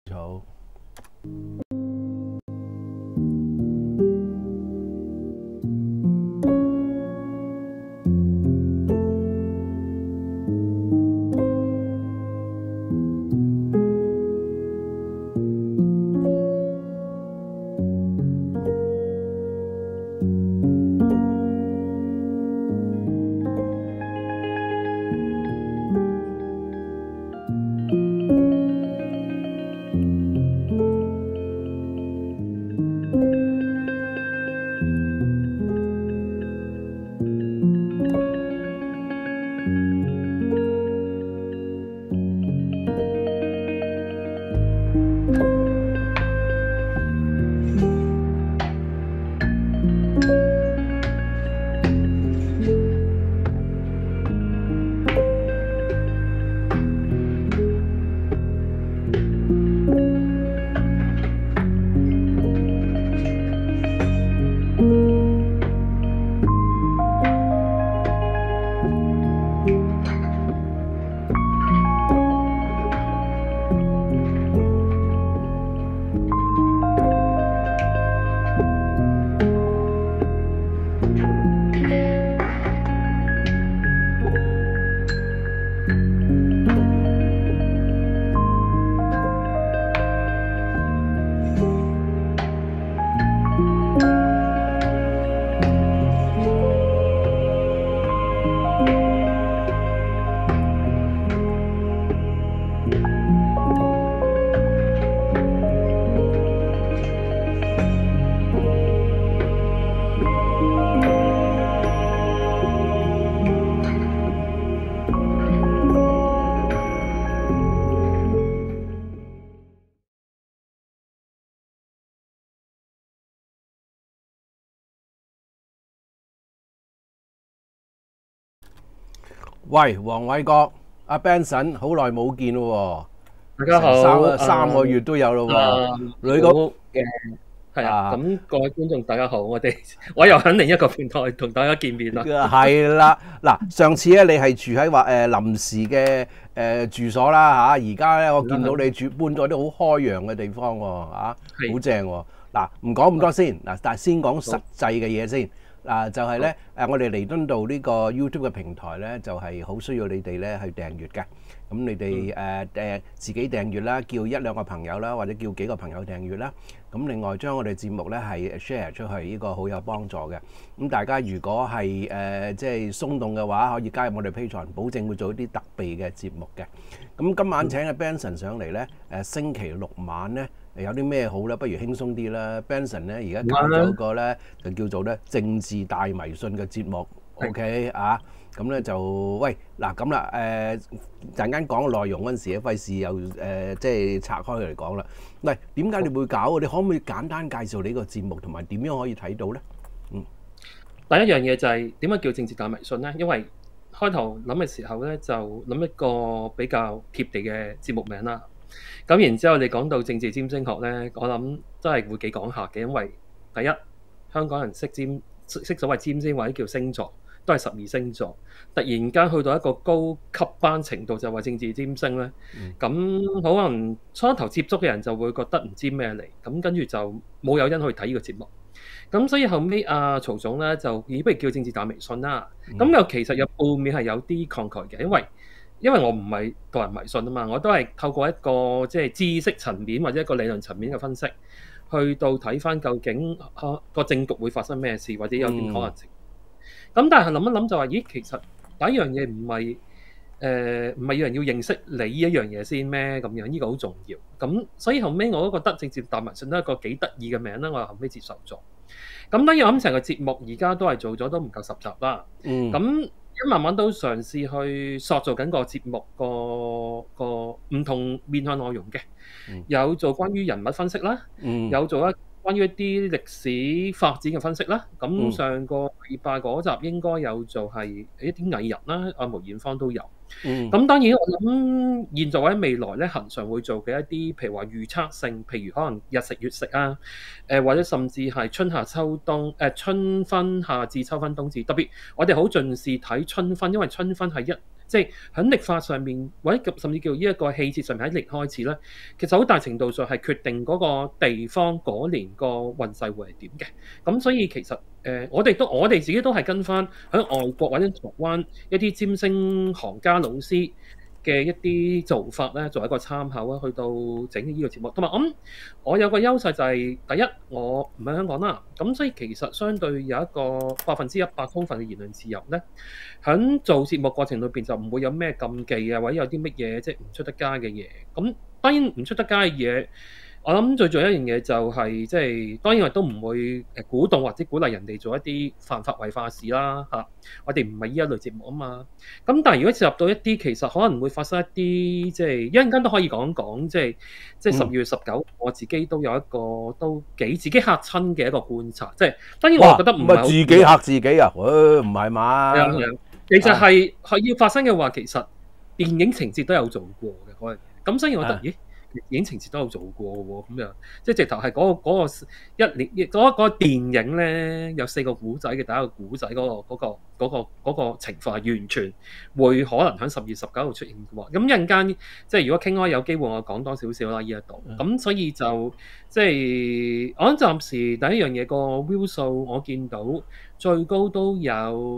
好。喂，黃偉國，阿 Benson，好耐冇見咯大家好， 成三個月都有咯喎。你個嘅係啊，咁各位觀眾大家好，我又喺另一個平台同大家見面啦。 係啦，嗱，上次咧你係住喺臨時嘅住所啦嚇，而家咧我見到你搬咗啲好開揚嘅地方喎嚇，好正喎。嗱，唔講咁多先，嗱，但係先講實際嘅嘢先。就係咧我哋彌敦道呢個 YouTube 嘅平台咧，就係好需要你哋咧去訂閱嘅。咁你哋自己訂閱啦，叫一兩個朋友啦，或者叫幾個朋友訂閱啦。咁另外將我哋節目咧係 share 出去，呢個好有幫助嘅。咁大家如果係即係鬆動嘅話，可以加入我哋 Patreon，保證會做一啲特別嘅節目嘅。咁今晚請阿 Benson 上嚟咧，星期六晚咧。有啲咩好咧？不如輕鬆啲啦。Benson 咧而家搞咗個咧就叫做咧政治大迷信嘅節目 ，OK 啊？咁咧就喂嗱咁啦，陣間講內容嗰陣時咧，費事又即係拆開佢嚟講啦。喂，點解你會搞？你可唔可以簡單介紹你個節目同埋點樣可以睇到咧？ 第一樣嘢就係點解叫政治大迷信咧？因為開頭諗嘅時候咧，就諗一個比較貼地嘅節目名啦。咁然之後，你講到政治占星學咧，我諗真係會幾講下嘅，因為第一香港人識所謂占星或者叫星座，都係12星座。突然間去到一個高級班程度，就話政治占星咧，咁可能初頭接觸嘅人就會覺得唔知咩嚟，咁跟住就冇誘因去睇呢個節目。咁所以後尾阿曹總咧就不如叫政治大迷信啦。咁又其實有背面係有啲抗拒嘅，因為我唔係個人迷信啊嘛，我都係透過一個即係知識層面或者一個理論層面嘅分析，去到睇翻究竟個政局會發生咩事，或者有點可能性。咁但係諗一諗就話，咦，其實第一樣嘢唔係有人要認識你呢一樣嘢先咩？咁樣呢個好重要。咁所以後尾我都覺得政治大迷信都係一個幾得意嘅名啦，我後尾接受咗。咁當然我諗成個節目而家都係做咗都唔夠10集啦。咁慢慢都嘗試去塑造緊個節目個唔同面向內容嘅，有做關於人物分析啦，有做關於一啲歷史發展嘅分析啦。咁上個禮拜嗰集應該有做係一啲藝人啦，阿梅艷芳都有。咁當然我諗現在或者未來咧，恆常會做嘅一啲，譬如話預測性，譬如可能日食月食啊，或者甚至係春夏秋冬，春分、夏至、秋分、冬至。特別我哋好重視睇春分，因為春分係即係喺曆法上面，或者甚至叫呢一個氣節上面喺曆開始咧，其實好大程度上係決定嗰個地方嗰年個運勢會係點嘅。咁所以其實我哋自己都係跟翻喺外國或者台灣一啲占星行家老師嘅一啲做法咧，作為一個參考啦，去到整呢個節目。同埋我有個優勢就係、第一，我唔喺香港啦，咁所以其實相對有一個100%充分嘅言論自由咧，喺做節目過程裏邊就唔會有咩禁忌啊，或者有啲乜嘢即係唔出得街嘅嘢。咁當然唔出得街嘅嘢。我諗最重要一樣嘢就係即係當然我都唔會鼓動或者鼓勵人哋做一啲犯法違法事啦嚇，我哋唔係呢一類節目啊嘛。咁但係如果涉及到一啲其實可能會發生一啲即係一陣間都可以講講，即係12月19，我自己都有一個都幾自己嚇親嘅一個觀察，即係當然我覺得唔係好自己嚇自己啊，唔係嘛？ 係啊，其實係要發生嘅話，其實電影情節都有做過嘅可能，咁所以我覺得咦？電影情節都有做過喎，咁樣即係直頭係嗰個一年嗰個電影咧，有4個古仔嘅第一個古仔嗰個情況係完全會可能喺12月19號出現嘅喎。咁一陣間即係如果傾開有機會，我講多少少啦呢一度。咁所以就即係我諗暫時第一樣嘢個 view 數，我見到最高都有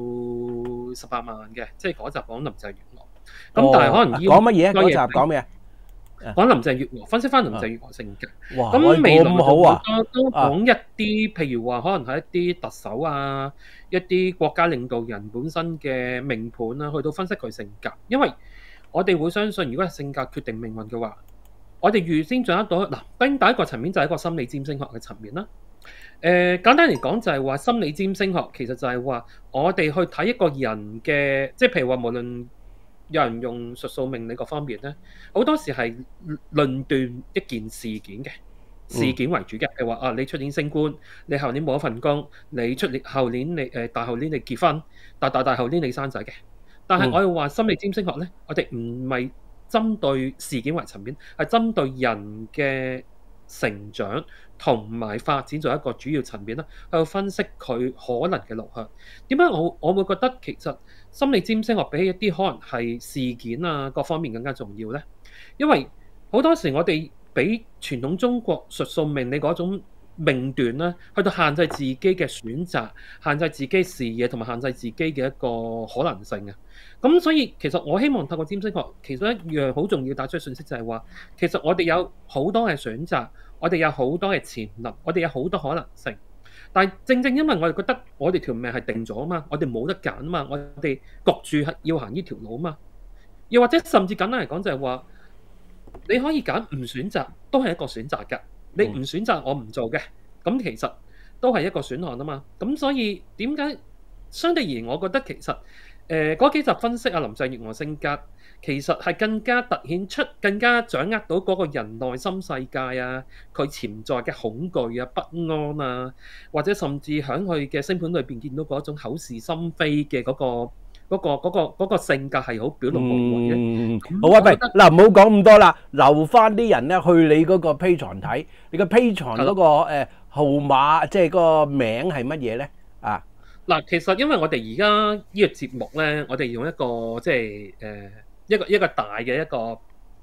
18萬嘅，即係嗰集講林鄭月娥。咁但係可能講乜嘢？嗰集講咩啊？ 講林鄭月娥，分析翻林鄭月娥性格。 哇！ 咁未來好啊， 都講一啲，譬如話可能係一啲特首啊，一啲國家領導人本身嘅命盤啊，去到分析佢性格。因為我哋會相信，如果係性格決定命運嘅話，我哋預先掌握到嗱，第一個層面就係一個心理占星學嘅層面啦。簡單嚟講就係話心理占星學其實就係話我哋去睇一個人嘅，即係譬如話無論有人用術數命理各方面咧，好多時係論斷一件事件嘅事件為主嘅。譬如話你出年升官，你後年冇一份工，你後年你大後年你結婚，大後年你生仔嘅。但係我哋話心理占星學咧，我哋唔係針對事件為層面，係針對人嘅成長同埋發展做一個主要層面啦，去分析佢可能嘅路向。點解我會覺得其實心理占星學比起一啲可能係事件啊各方面更加重要呢？因為好多時我哋俾傳統中國術數命理嗰種命斷咧，去到限制自己嘅選擇，限制自己視野同埋限制自己嘅一個可能性啊。咁所以其實我希望透過占星學，其中一樣好重要帶出嘅信息就係話，其實我哋有好多嘅選擇，我哋有好多嘅潛能，我哋有好多可能性。但係正正因為我哋覺得我哋條命係定咗啊嘛，我哋冇得揀啊嘛，我哋焗住係要行呢條路啊嘛。又或者甚至簡單嚟講就係話，你可以揀唔選擇，都係一個選擇㗎。你唔選擇我唔做嘅，咁其實都係一個選項啊嘛。咁所以點解相對而言，我覺得其實嗰幾集分析林鄭月娥性格，其實係更加突顯出、更加掌握到嗰個人內心世界啊，佢潛在嘅恐懼啊、不安啊，或者甚至喺佢嘅星盤裏邊見到嗰種口是心非嘅嗰個性格係好表露無遺嘅。 好啊，喂，嗱，唔好講咁多啦，留翻啲人咧去你嗰個 Patreon 睇，你個 Patreon 嗰個號碼，即係嗰個名係乜嘢咧？啊！ 嗱，其實因為我哋而家呢個節目咧，我哋用一個即係一個大嘅一個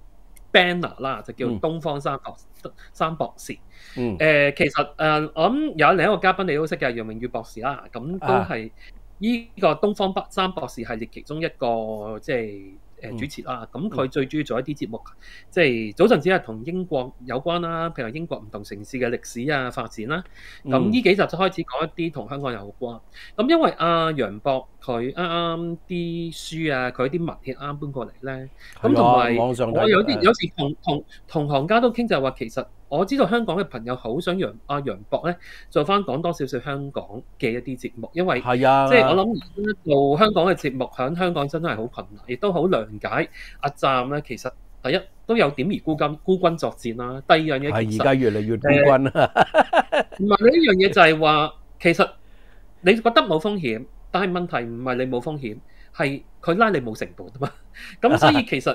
banner 啦，就叫東方三博士。其實我諗有另一個嘉賓你都識嘅楊明宇博士啦，咁都係呢個東方三博士系列其中一個即係主持啦。咁佢最主要做一啲節目，即係早陣時係同英國有關啦，譬如英國唔同城市嘅歷史啊發展啦。咁呢幾集就開始講一啲同香港有關。咁因為楊博佢啱啱啲書啊，佢啲文獻啱搬過嚟咧，咁同埋我有時同行家都傾就係話，其實我知道香港嘅朋友好想楊博咧做翻講多少少香港嘅一啲節目，因為即係我諗而家做香港嘅節目喺香港真係好困難，亦都好諒解阿湛咧。其實第一都有點兒孤軍作戰啦，第二樣嘢係而家越嚟越孤軍啦。 唔係呢樣嘢就係話，其實你覺得冇風險，但係問題唔係你冇風險，係佢拉你冇成本啊嘛。咁所以其實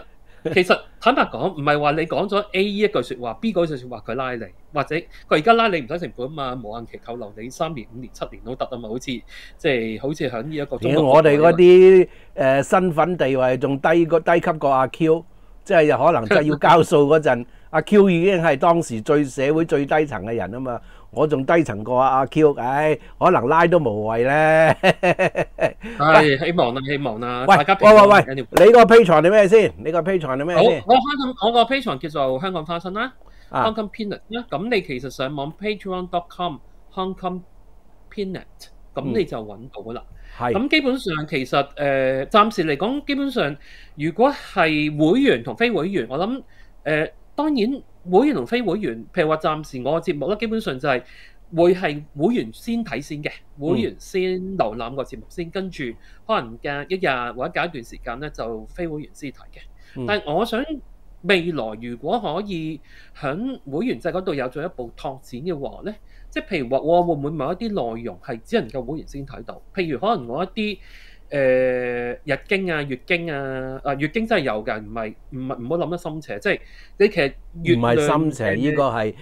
其實坦白講，唔係話你講咗 A 呢一句説話，B 嗰句説話佢拉你，或者佢而家拉你唔使成本啊嘛，無限期扣留你3年、5年、7年都得啊嘛，好似好似喺呢一個中國。 我哋嗰啲身份地位仲低級過阿 Q， 即係可能真係要交數嗰陣，阿 Q 已經係當時社會最低層嘅人啊嘛。我仲低層過阿 Q， 可能拉都無謂咧。 係希望啦，希望啦。 喂， 大家喂，你個 Patreon 係咩先？你個 Patreon 係咩先？ 我個 Patreon 叫做香港花生啦，Hong Kong Peanut 啦。咁你其實上網 patreon.com Hong Kong Peanut， 咁你就揾到啦。咁基本上其實暫時嚟講，基本上如果係會員同非會員，我諗當然。會員同非會員，譬如話暫時我嘅節目咧，基本上就係會係會員先睇先嘅，會員先瀏覽個節目先，跟住可能隔一日或者隔一段時間咧，就非會員先睇嘅。但係我想未來如果可以喺會員制嗰度有進一步拓展嘅話咧，即係譬如話我會唔會某一啲內容係只能夠會員先睇到？譬如可能我一啲日經啊、月經啊，月經真係有㗎，唔好諗得深邪，即係你其實月亮唔係深邪，呢個係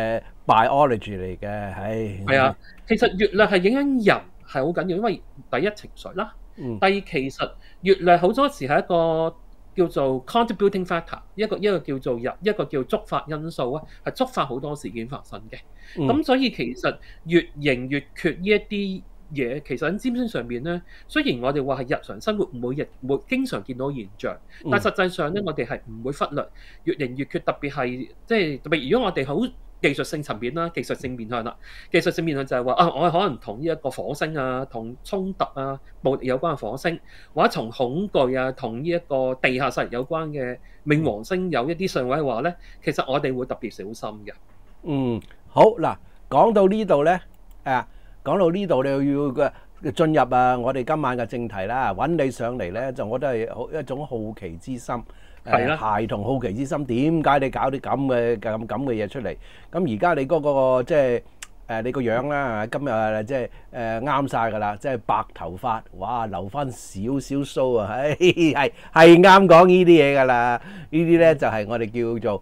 biology 嚟嘅， 係啊，其實月亮係影響人係好緊要，因為第一情緒啦，第二其實月亮好多時係一個叫做 contributing factor， 一個叫做一個叫觸發因素啊，係觸發好多事件發生嘅。咁所以其實月盈月缺呢一啲嘢，其實喺占星上面咧，雖然我哋話係日常生活每日會經常見到現象，但實際上咧，我哋係唔會忽略月盈月缺，特別係特別如果我哋好技術性層面啦，技術性面向啦，技術性面向就係話我可能同呢一個火星啊，同衝突啊、暴力有關嘅火星，或者從恐懼啊，同呢一個地下勢力有關嘅冥王星有一啲相位嘅話咧，其實我哋會特別小心嘅。 好嗱，講到呢度咧，講到呢度你要進入我哋今晚嘅正題啦。揾你上嚟咧，就我都係一種好奇之心，孩童好奇之心。點解你搞啲咁嘅嘢出嚟？咁而家你嗰個即係你個樣啦，今日即係啱晒㗎啦，即係白頭髮，哇，留翻少少須啊，係啱講呢啲嘢㗎啦。呢啲咧就係我哋叫做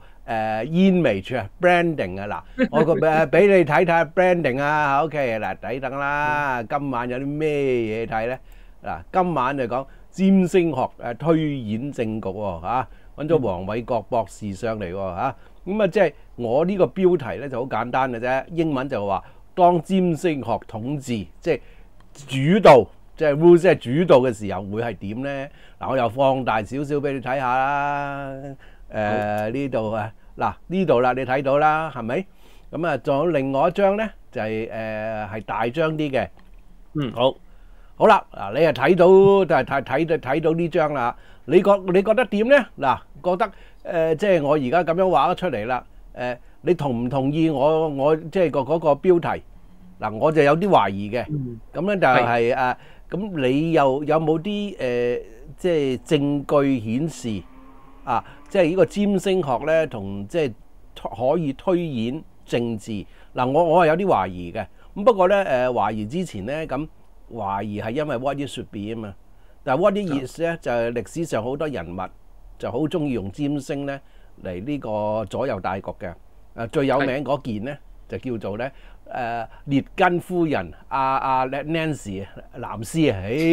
image 啊 branding 啊。嗱，我俾你睇睇 branding 啊。OK 嗱，等等啦，今晚有啲咩嘢睇咧？嗱，今晚就講占星學推演政局喎嚇，揾咗黃偉國博士上嚟喎嚇。咁啊，即係我呢個標題咧就好簡單嘅啫，英文就話當占星學統治即係主導，即係 rule 即係主導嘅時候會係點咧？嗱，我又放大少少俾你睇下啦。呢度啊，嗱呢度啦，你睇到啦，係咪？咁啊，仲有另外一張咧，就係大張啲嘅。好啦，嗱你係睇到就係睇到呢張啦。你覺得點咧？嗱，覺得即係我而家咁樣畫咗出嚟啦。你同唔同意我即係嗰個標題？嗱，我就有啲懷疑嘅。咁咧就係咁你又有冇啲即係證據顯示即係呢個占星學咧，同即係可以推演政治。嗱，我係有啲懷疑嘅。咁不過咧懷疑之前咧，咁懷疑係因為 what it should be 啊嘛。但係 what it is 咧，就係歷史上好多人物就好中意用占星咧嚟呢個左右大局嘅。最有名嗰件咧就叫做咧列根夫人阿 Nancy 藍絲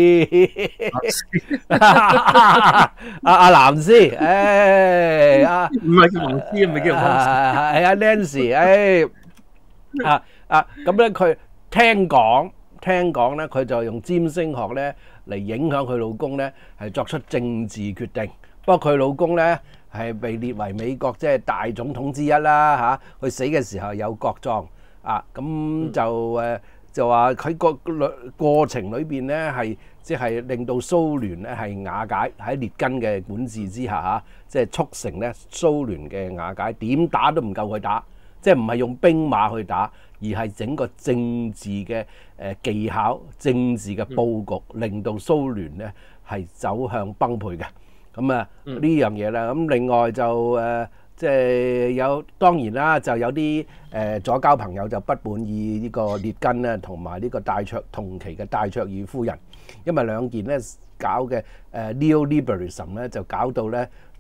阿藍絲， 唔係叫藍絲，唔係叫藍絲， 係阿 Nancy，咁咧佢聽講咧，佢就用占星學咧嚟影響佢老公咧，係作出政治決定。不過佢老公咧係被列為美國即係大總統之一啦嚇。佢死嘅時候有國葬咁就話喺個過程裏邊咧係即係令到蘇聯咧係瓦解，喺列根嘅管治之下即係促成咧蘇聯嘅瓦解。點打都唔夠佢打，即係唔係用兵馬去打，而係整個政治嘅技巧、政治嘅佈局，令到蘇聯咧係走向崩潰嘅。咁呢樣嘢啦。咁另外就即係有當然啦，就有啲左膠朋友就不滿意呢個列根咧，同埋呢個同期嘅戴卓爾夫人，因為兩件咧搞嘅neoliberalism 咧就搞到咧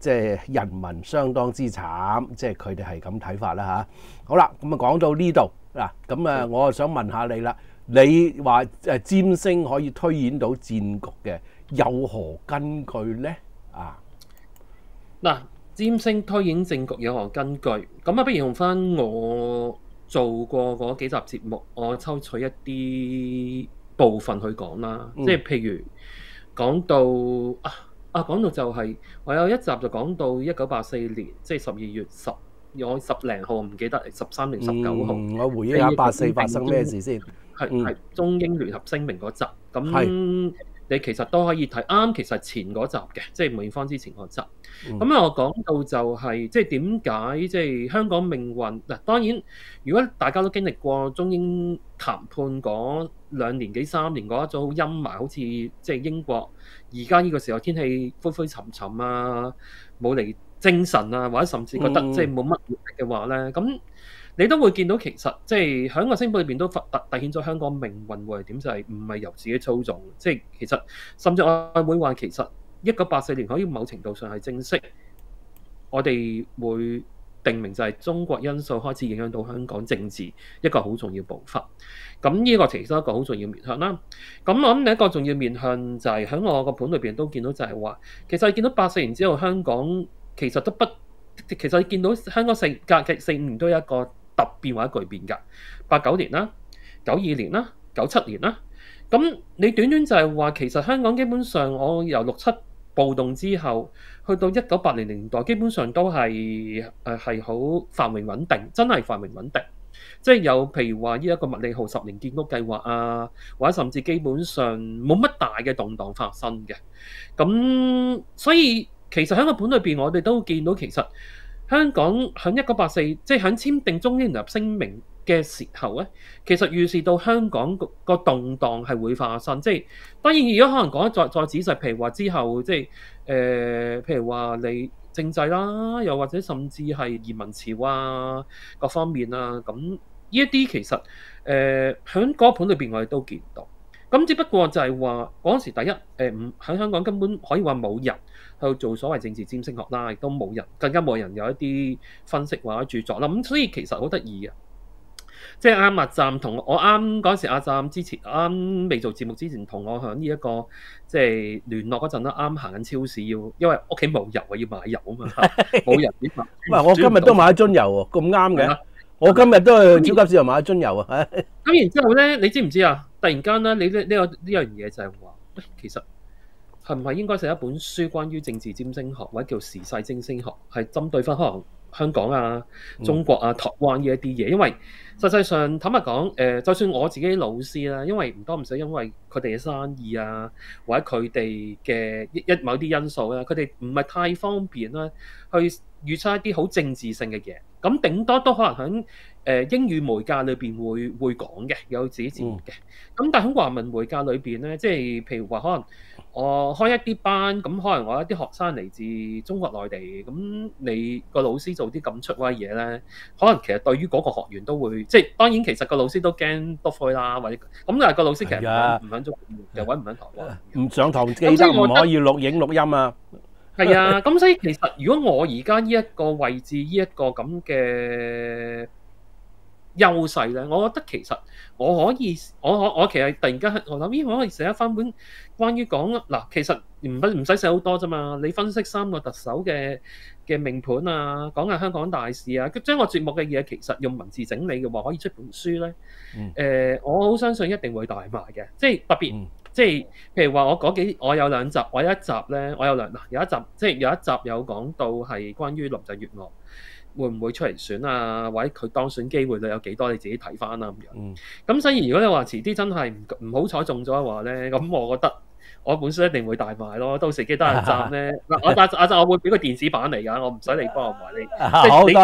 即係人民相當之慘，即係佢哋係咁睇法啦嚇。好啦，咁啊講到呢度嗱，咁啊我啊想問下你啦，你話占星可以推演到戰局嘅，有何根據呢？啊， 嗱，占星推演政局有何根據？咁啊，不如用翻我做過嗰幾集節目，我抽取一啲部分去講啦。即係譬如講到講到就係、我有一集就講到1984年，即係12月10，我10零號唔記得13定19號。 我回憶下84發生咩事先。 係中英聯合聲明嗰集，咁你其實都可以睇啱，其實前嗰集嘅，即係梅艷芳之前嗰集。咁我講到就係即係點解即係香港命運嗱，當然如果大家都經歷過中英談判嗰2年幾3年嗰一種好陰霾，好似即係英國而家呢個時候天氣灰灰沉沉啊，冇嚟精神啊，或者甚至覺得即係冇乜活力嘅話咧，咁你都會見到其實即係喺個星報裏邊都凸顯咗香港命運會係點，就係唔係由自己操縱，即係其實甚至我會話其實1984年可以某程度上係正式，我哋會定明就係中國因素開始影響到香港政治一個好重要步伐。咁呢個其實一個好重要面向啦。咁我諗另一個重要面向就係喺我個盤裏邊都見到就係話，其實你見到84年之後香港其實都不，其實你見到香港隔嘅4、5年都有一個突變或者巨變㗎。89年啦、92年啦、97年啦，咁你短短就係話其實香港基本上我由6、7暴動之後，去到1980年代，基本上都係好繁榮穩定，真係繁榮穩定。即係有譬如話呢一個麥理浩10年建屋計劃啊，或者甚至基本上冇乜大嘅動盪發生嘅。咁所以其實喺個盤裏邊，我哋都見到其實香港喺1984，即係喺簽訂中英聯合聲明嘅時候咧，其實預示到香港個動盪係會發生。即係當然，如果可能講得再仔細，譬如話之後即係譬如話你政制啦，又或者甚至係移民潮啊各方面啊，咁呢一啲其實喺嗰個盤裏邊我哋都見到。咁只不過就係話嗰陣時第一喺香港根本可以話冇人去做所謂政治占星學啦，亦都冇人，更加冇人有一啲分析或者著作啦。咁所以其實好得意嘅。即係阿站同我啱嗰陣時，阿站之前啱未做節目之前，同我喺呢一個即係聯絡嗰陣啦，啱行緊超市因為屋企冇油啊，要買油啊嘛，冇人點買？ 喂，我今日都買一樽油喎，咁啱嘅。我今日都去超級市場買一樽油啊。 咁然之後咧，你知唔知啊？突然間咧，你呢樣嘢就係話，其實係唔係應該寫一本書關於政治占星學或者叫時勢占星學，係針對翻可能香港啊、中國啊、台灣呢一啲嘢？因為實際上坦白講，就算我自己老師啦，因為唔多唔少，因為佢哋嘅生意啊，或者佢哋嘅某啲因素啦，佢哋唔係太方便啦，去預測一啲好政治性嘅嘢。咁頂多都可能喺英語媒介裏邊會講嘅，有自己節目嘅。咁但係喺華文媒介裏邊咧，即係譬如話可能我開一啲班，咁可能我一啲學生嚟自中國內地，咁你個老師做啲咁出威嘢咧，可能其實對於嗰個學員都會，即係當然其實個老師都驚篤灰啦，或者咁，但係個老師其實唔肯中國，又揾唔肯台灣， 唔上堂記得唔可以錄影錄音啊。 係啊，咁所以其實如果我而家呢一個位置，呢一個咁嘅優勢咧，我覺得其實我可以，我其實突然間我諗，咦，我可以寫一番本關於講嗱，其實唔使寫好多啫嘛，你分析3個特首嘅命盤啊，講下香港大事啊，將個節目嘅嘢其實用文字整理嘅話，可以出本書咧。我好相信一定會大賣嘅，即係特別。即係譬如話我有2集，我有一集咧，有一集即係有一集有講到係關於林鄭月娥會唔會出嚟選啊，或者佢當選機會率有幾多，你自己睇翻啦咁樣。咁所以如果你話遲啲真係唔好彩中咗嘅話咧，咁我覺得我本書一定會大賣咯。到時記得阿站咧，我會俾個電子版嚟㗎，我唔使你幫我買你。 好，多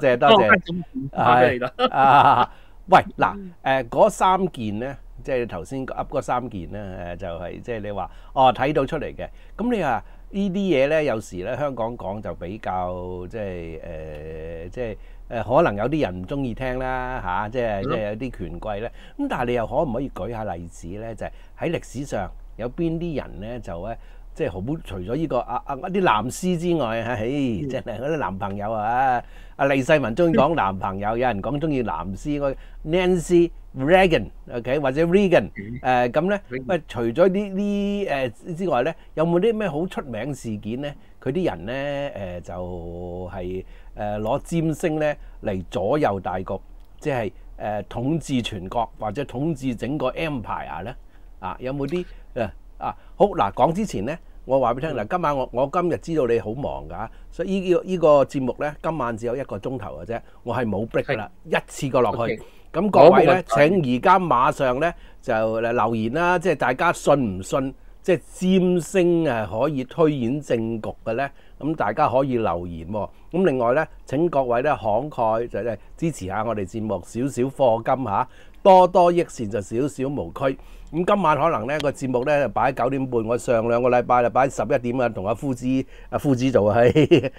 謝。喂，嗱，嗰3件咧。即係頭先噏嗰3件咧，就係即係你話睇到出嚟嘅。咁你話呢啲嘢咧，有時咧香港講就比較即係可能有啲人唔中意聽啦嚇，即係有啲權貴咧。咁但係你又可唔可以舉下例子咧？就係喺歷史上有邊啲人咧就咧即係好除咗呢個啲藍絲之外，真係嗰啲男朋友啊！阿利世民中意講男朋友，有人講中意藍絲，Nancy Reagan，OK 或者 Reagan 咁咧。喂，除咗呢之外咧，有冇啲咩好出名事件咧？佢啲人咧就係攞占星咧嚟左右大局，即係統治全國或者統治整個 empire 咧？有冇啲好嗱？講之前咧，我話俾你聽嗱，今晚我今日知道你好忙㗎，所以呢個節目咧，今晚只有1個鐘頭嘅啫，我係冇 break 㗎啦，一次過落去。咁各位咧，請而家馬上咧就留言啦，即係大家信唔信？即係占星可以推演政局嘅咧，咁大家可以留言喎。咁另外咧，請各位咧慷慨就係支持下我哋節目，少少課金嚇，多多益善就少少無拘。咁今晚可能咧個節目咧擺9點半，我上2個禮拜就擺11點啊，同阿夫子做係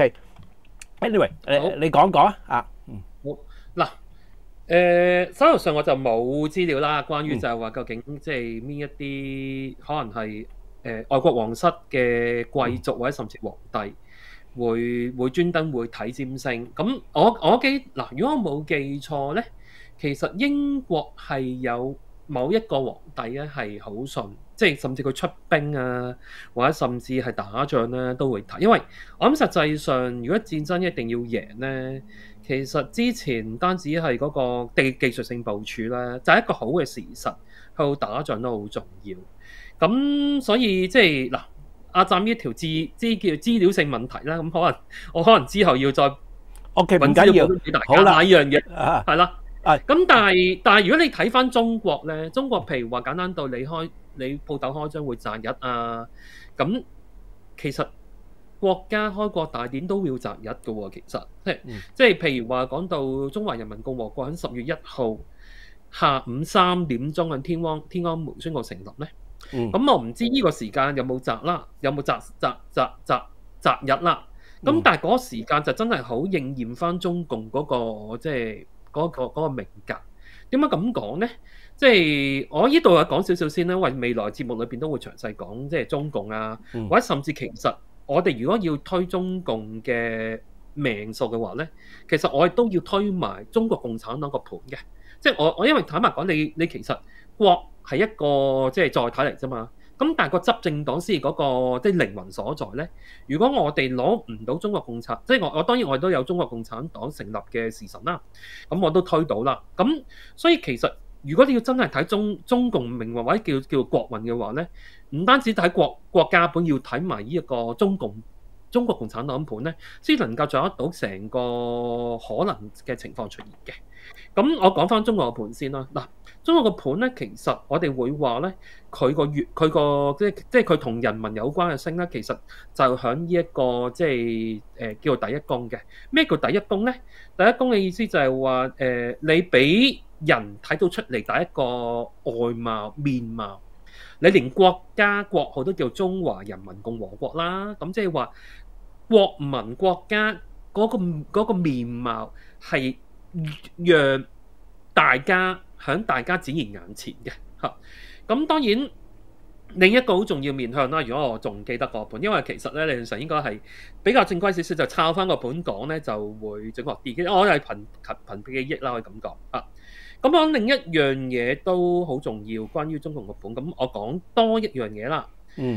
OK。Anyway， 你講講啊。 好嗱。手頭上我就冇資料啦，關於就係話究竟即係邊一啲可能係外國皇室嘅貴族或者甚至皇帝會專登會睇占星。咁我記嗱，如果我冇記錯咧，其實英國係有某一個皇帝咧係好信，即係甚至佢出兵啊，或者甚至係打仗咧都會睇。因為我諗實際上，如果戰爭一定要贏咧，其實之前唔單止係嗰個技術性部署啦，就係一個好嘅事實，去到打仗都好重要。咁所以即係嗱，阿湛呢條叫資料性問題啦。咁我可能之後要再 OK， 唔緊要， 俾大家好啦，呢樣嘢係啦。咁但係如果你睇翻中國咧，中國譬如話簡單到你鋪頭開張會擇日啊，咁其實國家開國大典都要擇日嘅喎。其實即係譬如話講到中華人民共和國喺10月1號下午3點鐘喺天安門宣告成立咧。咁我唔知呢個時間有冇擇啦，有冇擇日啦。咁但係嗰個時間就真係好應驗翻中共嗰個即係嗰個命格。點解咁講咧？即係我呢度講少少先啦，因為未來節目裏邊都會詳細講即係中共啊，或者甚至其實我哋如果要推中共嘅命數嘅話咧，其實我哋都要推埋中國共產黨個盤嘅。即係我因為坦白講，你其實國係一個即係載體嚟啫嘛。咁但係個執政黨先係嗰個即係靈魂所在咧。如果我哋攞唔到中國共產，即係我當然我都有中國共產黨成立嘅時辰啦。咁我都推到啦。咁所以其實如果你要真係睇中共命運或者叫國運嘅話咧，唔單止睇國家本，要睇埋呢一個中國共產黨盤咧，先能夠掌握到成個可能嘅情況出現嘅。咁我講翻中國嘅盤先啦。嗱，中國嘅盤咧，其實我哋會話咧，佢個即係佢同人民有關嘅星咧，其實就響呢一個即係叫做第一宮嘅。咩叫第一宮咧？第一宮嘅意思就係話你俾人睇到出嚟第一個外貌面貌，你連國家國號都叫中華人民共和國啦。咁即係話國民國家嗰個面貌係讓大家喺大家展現眼前嘅嚇。咁當然另一個好重要面向啦。如果我仲記得個盤，因為其實咧理論上應該係比較正規少少，就抄翻個盤講咧就會準確啲嘅。我係憑記憶啦，可以咁講啊。咁我另一樣嘢都好重要，關於中共個盤。咁我講多一樣嘢啦。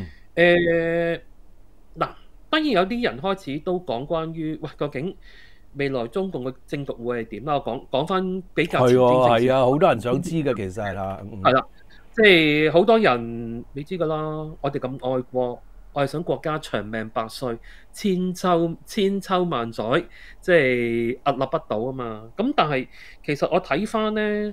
嗱，當然有啲人開始都講關於究竟未來中共嘅政局會係點啦？我講翻比較前瞻性。係啊， 好多人想知嘅其實係啦。 係啦，即係好多人你知㗎啦。我哋咁愛國，我係想國家長命百歲、千秋萬載，即係屹立不倒啊嘛。咁但係其實我睇翻咧，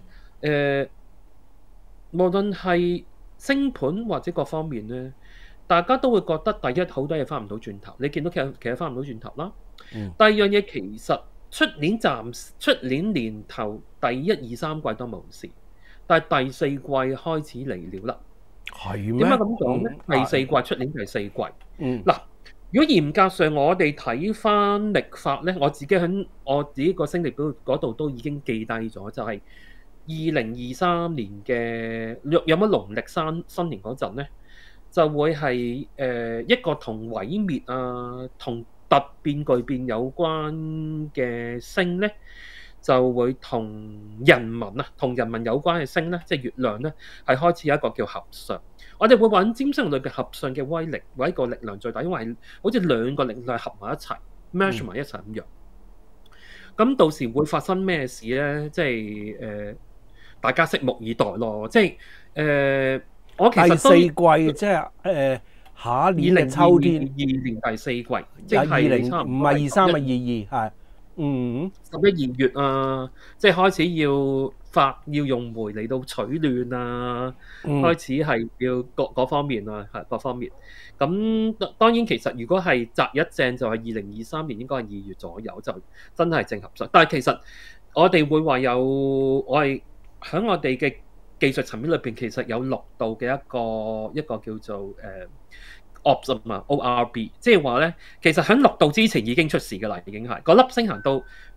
無論係星盤或者各方面咧，大家都會覺得第一好多嘢翻唔到轉頭。你見到其實翻唔到轉頭啦。第二樣嘢其實出年年頭第1、2、3季都冇事，但係第4季開始嚟了啦。 係咩？ 點解咁講咧？第4季出年第4季。嗱，如果嚴格上我哋睇翻曆法咧，我自己喺我自己個星曆表嗰度都已經記低咗，就係2023年嘅有乜農曆新年嗰陣咧， 就會係一個同毀滅啊、同突變巨變有關嘅星咧，就會同人民有關嘅星咧，即係月亮咧，係開始有一個叫合相。我哋會揾占星裏嘅合相嘅威力，或者個力量最大，因為好似兩個力量合埋一齊 merge 埋一齊咁樣。咁到時會發生咩事咧？即係大家拭目以待咯。即係我其實第四季即係下一年嘅秋天 ，2022年第四季，即係 20唔係23係22係 11、2月啊，即係開始要用煤嚟到取暖啊，開始係要各方面啊，係各方面。咁當然其實如果係擇一正就係2023年應該係2月左右就真係正合適。但係其實我哋會話我係喺我哋嘅技術層面裏邊，其實有6度嘅一個叫做ORB 嘛 ，ORB， 即係話咧，其實喺6度之前已經出事㗎啦，已經係嗰粒星行到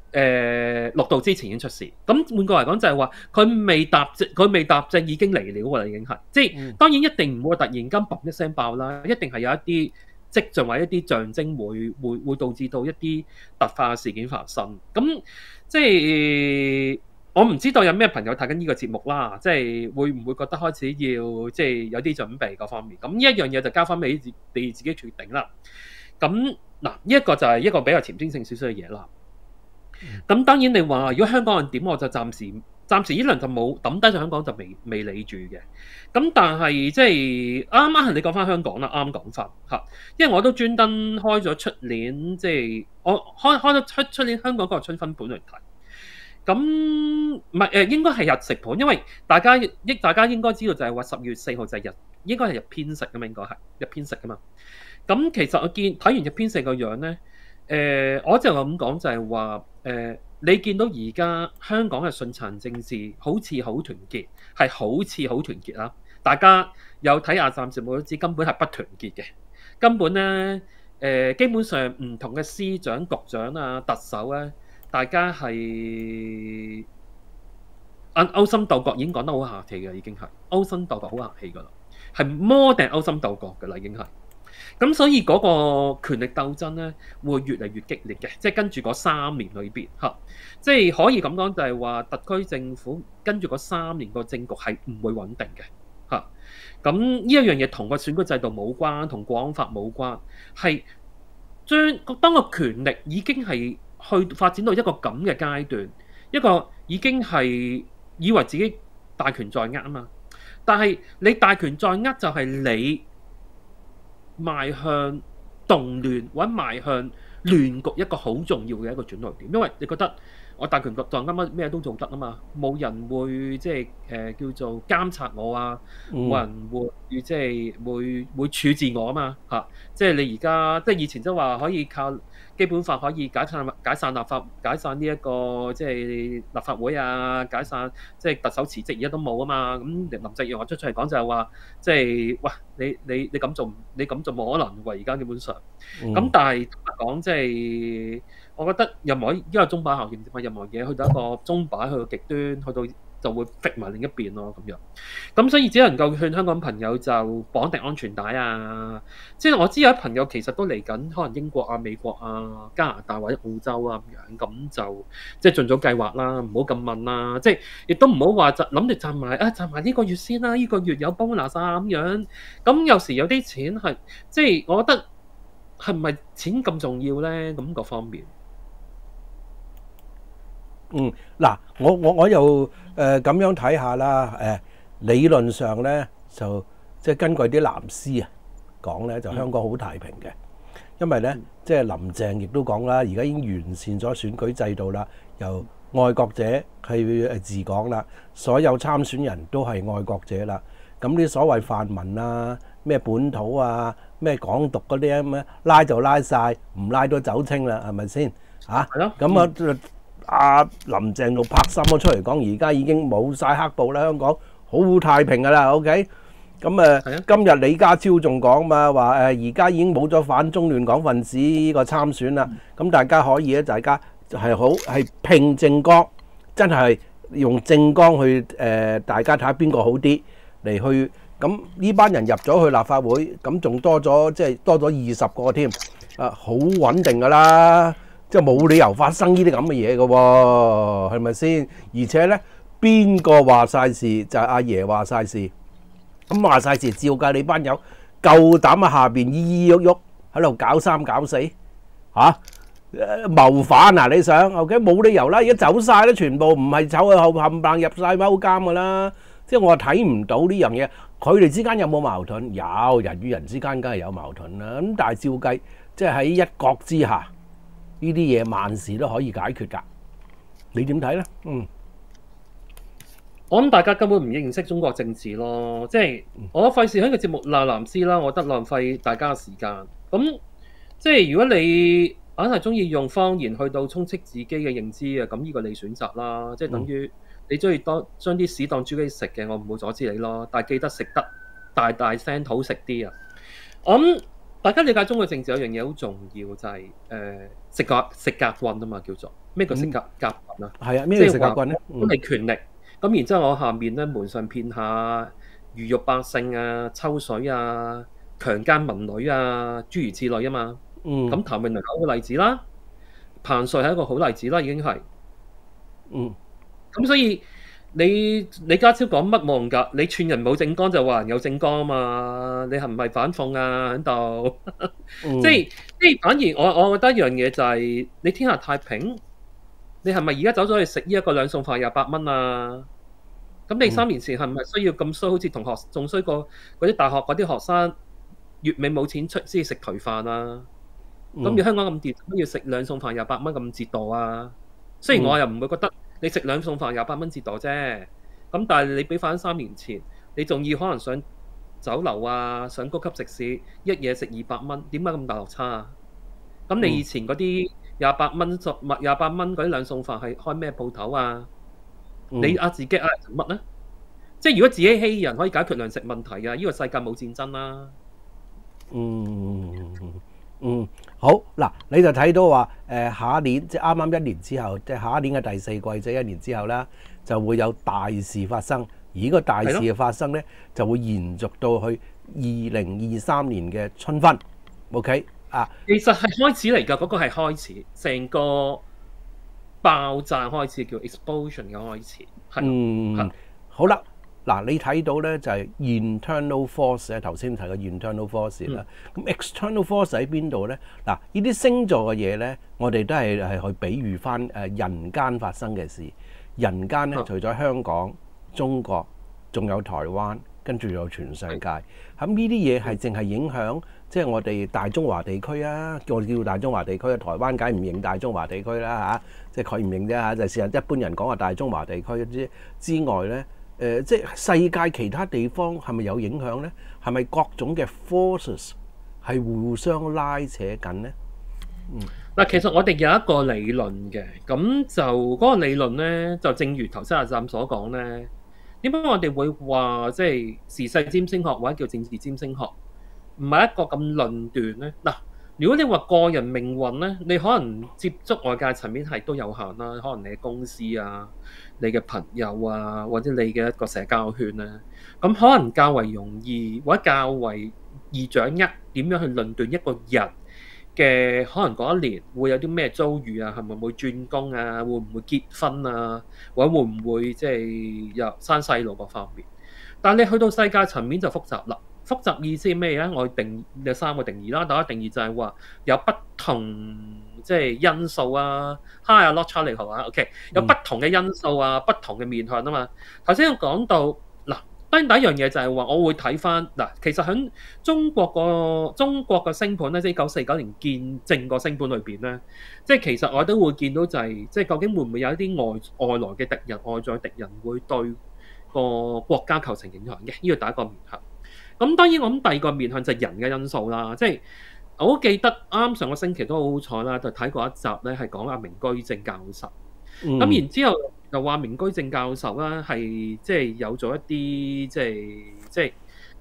6度之前已經出事。咁換句嚟講就係話，佢未踏正已經嚟了㗎啦，已經係。即係當然一定唔會突然間砰一聲爆啦，一定係有一啲跡象或者一啲象徵會導致到一啲突發嘅事件發生。咁即係。我唔知道有咩朋友睇緊呢個節目啦，即係會唔會覺得開始要即係有啲準備嗰方面？咁呢一樣嘢就交翻俾你自己決定啦。咁嗱，呢一個就係一個比較潛精性少少嘅嘢啦。咁當然你話如果香港人點，我就暫時呢輪就冇抌低咗香港就未理住嘅。咁但係即係啱啱係你講翻香港啦，啱講翻嚇，因為我都專登開咗出年，即係我開咗出年香港嗰個春分盤嚟睇。咁唔係應該係日食盤，因為大家應該知道就係話10月4號就係應該係日偏食㗎嘛，應該係日偏食㗎嘛。咁其實我睇完日偏食個樣咧，我就咁講就係話你見到而家香港嘅順殘政治好似好團結，係好似好團結啦。大家有睇亞站節目都知，根本係不團結嘅。根本咧基本上唔同嘅司長、局長啊、特首咧。大家係勾心鬥角，已經講得好客氣嘅，已經係勾心鬥角好客氣噶啦，係more than勾心鬥角嘅啦，已經係。咁所以嗰個權力鬥爭咧，會越嚟越激烈嘅，即係跟住嗰3年裏邊嚇，即係可以咁講，就係話特區政府跟住嗰3年個政局係唔會穩定嘅嚇。咁呢一樣嘢同個選舉制度冇關，同國安法冇關，係當個權力已經係去發展到一個咁嘅階段，一個已經係以為自己大權在握啊嘛。但係你大權在握就係你邁向動亂或者邁向亂局一個好重要嘅一個轉捩點，因為你覺得我大權在握乜咩都做得啊嘛，冇人會即係叫做監察我啊，冇人會即係會處置我啊嘛嚇。即係你而家即係以前都話可以靠基本法可以解散呢一個即係立法會啊，解散即係特首辭職，而家都冇啊嘛。咁林鄭月娥出嚟講就係話，即係哇你咁做冇可能喎，而家基本上。咁但係講即係我覺得任何因為鐘擺效應任何嘢去到一個鐘擺去到極端，去到就會揈埋另一邊咯咁樣。咁所以只能夠勸香港朋友就綁定安全帶啊！即係我知有啲朋友其實都嚟緊，可能英國啊、美國啊、加拿大或者澳洲啊咁樣，咁就即係盡早計劃啦，唔好咁問啦。即係亦都唔好話諗住賺埋呢個月先啦，呢個月有 bonus 啊咁樣。咁有時有啲錢係即係我覺得係唔係錢咁重要咧？咁各方面。 嗱，我又咁樣睇下啦，理論上咧就即係根據啲藍絲啊講咧，就香港好太平嘅，因為咧即係林鄭亦都講啦，而家已經完善咗選舉制度啦，由愛國者去治港啦，所有參選人都係愛國者啦，咁啲所謂泛民啊、咩本土啊、咩港獨嗰啲咁咧，拉就拉晒，唔拉都走清啦，係咪先嚇？係咯，咁啊。阿林鄭就拍心咗出嚟講，而家已經冇晒黑暴啦，香港好太平噶啦 ，OK？ 咁今日李家超仲講嘛，話而家已經冇咗反中亂港分子呢個參選啦，咁大家可以咧，大家係拼政綱，真係用政綱去大家睇下邊個好啲嚟去咁呢班人入咗去立法會，咁仲多咗即係多咗20個添，好穩定噶啦，即係冇理由發生呢啲咁嘅嘢嘅喎，係咪先？而且咧，邊個話晒事就係阿爺話晒事，咁話晒事照計你班友夠膽喺下邊依依喐喐喺度搞三搞四嚇？謀反啊！你想 OK 冇理由啦，而家走晒啦，全部唔係走去後冚唪唥入晒踎監噶啦。即係我睇唔到呢樣嘢，佢哋之間有冇矛盾？有，人與人之間梗係有矛盾啦。咁但係照計，即係喺一國之下，呢啲嘢萬事都可以解決㗎。你點睇呢？ 我諗大家根本唔認識中國政治咯，即係我費事喺個節目鬧藍絲啦，我覺得浪費大家嘅時間。咁即係如果你硬係中意用方言去到充斥自己嘅認知啊，咁呢個你選擇啦，即係等於你中意將啲屎當豬雞食嘅，我唔會阻止你咯。但係記得食得大大聲好食啲啊！我諗大家理解中國政治有樣嘢好重要，就係食格棍啊嘛，叫做咩叫食格棍啊？ 係啊，咩叫食格棍咧？ 咁係權力，咁然之後我下面咧門上騙下魚肉百姓啊、抽水啊、強姦民女啊，諸如此類啊嘛。咁譚詠麟係一個例子啦，彭帥係一個好例子啦，已經係。咁所以李家超講乜冇用㗎？你串人冇政綱就話人有政綱啊嘛？你係唔係反諷啊？喺度即係反而我覺得一樣嘢就係你天下太平，你係咪而家走咗去食呢一個兩餸飯28蚊啊？咁你3年前係咪需要咁衰？好似同學仲衰過嗰啲大學嗰啲學生，月尾冇錢出先食頹飯啊？咁要香港咁跌，要食兩餸飯28蚊咁折墮啊？雖然我又唔會覺得你食兩餸飯28蚊折墮啫，咁但係你比翻3年前，你仲要可能上酒樓啊，上高級食肆，一嘢食200蚊，點解咁大落差啊？咁你以前嗰啲28蚊嗰啲兩餸飯係開咩鋪頭啊？你自己做乜呢？即係如果自己欺人可以解決糧食問題啊，呢個世界冇戰爭啦。 好嗱，你就睇到話下一年即係啱啱1年之後，即係下一年嘅第4季，即係1年之後啦，就會有大事發生。而呢個大事嘅發生呢，就會延續到去2023年嘅春分。OK 啊， 其實係開始嚟㗎，嗰個係開始，成個爆炸開始叫 explosion 嘅開始。 好啦。嗱，你睇到咧就係 internal force 咧，頭先提嘅 internal force 啦。咁 external force 喺邊度咧？嗱，呢啲星座嘅嘢咧，我哋都係去比喻翻人間發生嘅事。人間咧，除咗香港、中國，仲有台灣，跟住有全世界。咁呢啲嘢係淨係影響即係我哋大中華地區啊，我哋叫大中華地區啊。台灣梗係唔認大中華地區啦嚇，即係佢唔認啫嚇。就事實一般人講話大中華地區之外咧。即係世界其他地方係咪有影響呢？係咪各種嘅 forces 係互相拉扯緊呢？ 嗱，其實我哋有一個理論嘅，咁就嗰個理論呢，就正如頭先阿湛所講呢，點解我哋會話即係時勢占星學或者叫政治占星學，唔係一個咁論斷呢？嗱，如果你話個人命運呢，你可能接觸外界層面係都有限啦，可能你嘅公司啊。你嘅朋友啊，或者你嘅一個社交圈啊，咁可能較為容易，或者較為易掌握點樣去論斷一個人嘅可能嗰一年會有啲咩遭遇啊，係咪會轉工啊，會唔會結婚啊，或者會唔會即係又生細路嗰方面。但係你去到世界層面就複雜啦。複雜意思係咩咧？我有3個定義啦。第一個定義就係話有不同即係因素啊。Hi 啊 Loch 你好啊 ，OK， 有不同嘅因素啊，不同嘅面向啊嘛。頭先我講到嗱，當然第一樣嘢就係話我會睇翻嗱，其實喺中國嘅星盤咧，即係1949年見證個星盤裏邊咧，即係其實我都會見到就係即係究竟會唔會有一啲外來嘅敵人、外在敵人會對個國家構成影響嘅？呢個第一個面向。咁當然我諗第二個面向就係人嘅因素啦，即係我好記得啱上個星期都好好彩啦，就睇過一集咧係講阿明居正教授，咁然之後又話明居正教授咧係即係有咗一啲即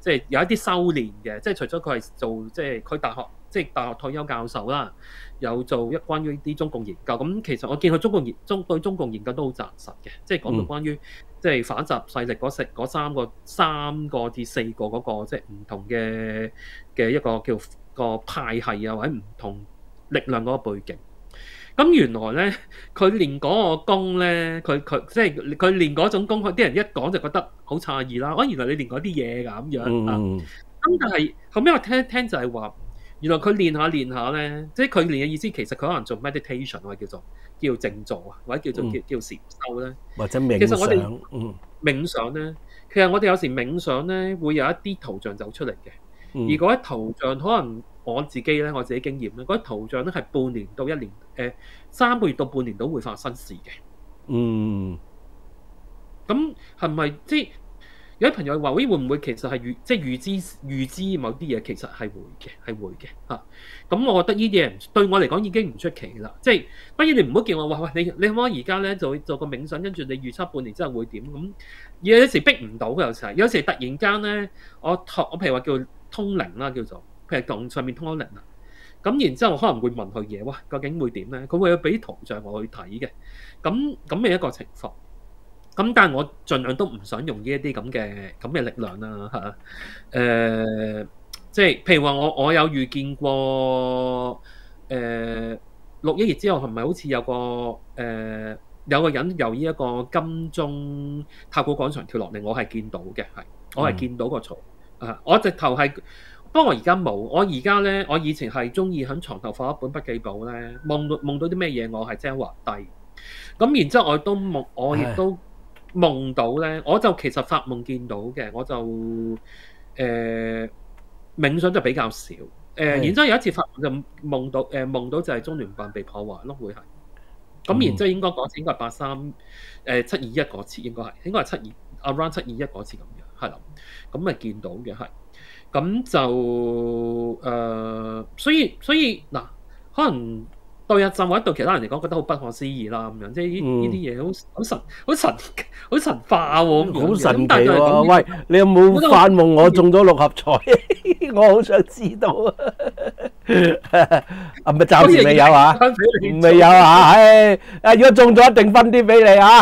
即係有一啲修練嘅，即係除咗佢係做即係佢大學退休教授啦，有做關於啲中共研究。咁其實我見佢對中共研究都好紮實嘅，即係講到關於即係反習勢力嗰三個至四個嗰個即係唔同嘅一個叫個派系啊，或者唔同力量嗰個背景。咁原來咧，佢練嗰個功咧，佢即係佢練嗰種功，啲人一講就覺得好詫異啦。原來你練嗰啲嘢㗎咁樣啊。咁但係後尾我聽就係話，原來佢練下咧，即係佢練嘅意思，其實佢可能做 meditation 或者叫靜坐啊，或者叫禪修咧， 或者冥想。 其實我哋冥想咧，其實我哋有時冥想咧會有一啲圖像走出嚟嘅，而嗰啲圖像可能我自己經驗咧，嗰啲圖像咧係半年到一年，3個月到半年都會發生事嘅。咁係咪即係有啲朋友話，會唔會其實係預知某啲嘢，其實係會嘅嚇。咁我覺得呢啲嘢對我嚟講已經唔出奇啦。即係當然你唔好叫我話喂，你可唔可以而家咧做個冥想，跟住你預測半年之後會點？咁有時逼唔到嘅，有時突然間咧，我譬如話叫通靈啦，叫做譬如同上面通咗靈啦。咁然之後可能會問佢嘢，哇，究竟會點咧？佢會俾圖像我去睇嘅。咁嘅一個情況。咁但係我盡量都唔想用呢一啲咁嘅力量啦嚇。即係譬如話我有預見過6-1-2之後係咪好似有個人由呢一個金鐘太古廣場跳落嚟，我係見到嘅，我係見到個圖啊！我直頭係，不過我而家冇。我而家咧，我以前係中意喺床頭放一本筆記簿咧，夢到啲咩嘢，我係即刻畫低。咁然之後我亦都夢到咧，我就其實發夢見到嘅，我就冥想就比較少。然之後有一次發夢就夢到就係中聯辦被破壞咯，會係。咁然之後應該嗰次應該係721嗰次，應該係around 721嗰次咁樣，係啦。咁咪見到嘅係。咁就所以嗱，可能對阿浸或者對其他人嚟講覺得好不可思議啦，咁樣即係呢啲嘢好神化喎， 好神奇喎！喂，你有冇發夢我中咗6合彩？我好想知道啊！咪暫時未有啊，未有啊！如果中咗一定分啲俾你啊！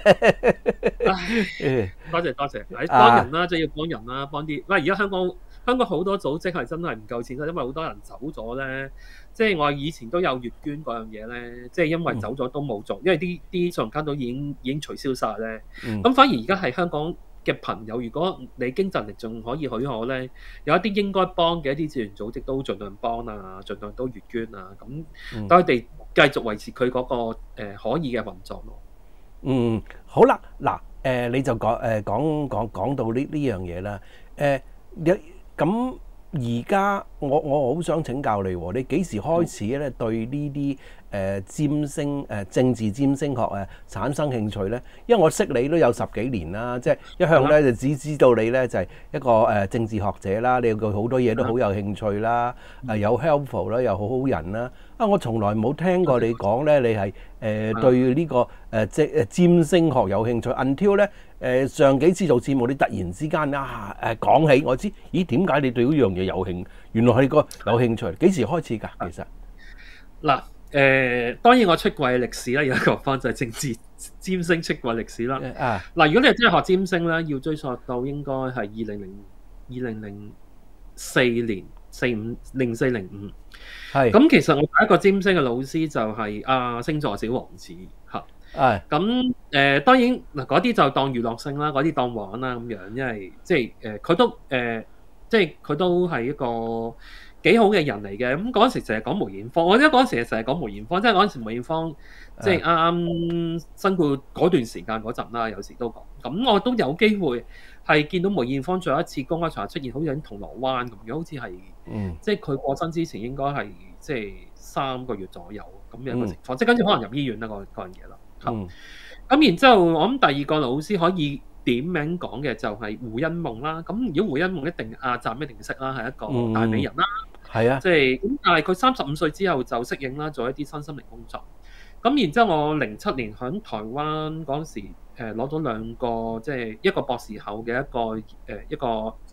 多謝，幫人啦，即係要幫人啦，幫啲。喂，而家香港好多組織係真係唔夠錢，因為好多人走咗咧。即係我以前都有月捐嗰樣嘢咧，即係因為走咗都冇做，因為啲信用卡都已經取消晒咧。咁反而而家係香港嘅朋友，如果你經濟力仲可以許可咧，有一啲應該幫嘅一啲志願組織都盡量幫啊，盡量都月捐啊，咁等佢哋繼續維持佢嗰個可以嘅運作咯。 好啦，嗱你就講到呢樣嘢啦。咁而家我好想請教你喎，你幾時開始咧對呢啲政治占星學產生興趣咧？因為我識你都有10幾年啦，即係一向咧就只知道你咧就係一個政治學者啦，你對好多嘢都好有興趣啦，有 helpful 啦，又好人啦。我從來冇聽過你講咧，你係對呢個占星學有興趣。until 咧上幾次做節目，你突然之間講起，我知咦點解你對呢樣嘢有興趣？原來係個有興趣。幾時開始㗎？其實嗱當然我出櫃歷史啦，有一個方就係政治占星出櫃歷史啦。嗱，如果你係真係學占星咧，要追溯到應該係2004年0405。係咁，其實我第一個占星嘅老師就係星座小王子嚇。咁當然嗱，嗰啲就當娛樂性啦，嗰啲當玩啦咁樣，因為即係佢都係一個幾好嘅人嚟嘅。咁嗰陣時成日講梅艷芳，我記得嗰陣時成日講梅艷芳，即係嗰陣時梅艷芳即係啱啱新冠嗰段時間嗰陣啦，有時都講。咁我都有機會係見到梅艷芳最後一次公開場合出現，好似喺銅鑼灣咁樣，好似係即係佢過身之前應該係即係3個月左右咁樣嘅情況，即係跟住可能入醫院啦嗰樣嘢啦。咁然之後，我諗第二個老師可以點名講嘅就係胡因夢啦。咁如果胡因夢一定阿站一定識啦，係一個大美人啦。係啊，即係咁，但係佢35歲之後就適應啦，做一啲身心靈工作。咁然之後，我07年喺台灣嗰陣時攞咗2個，即係一個博士後嘅一個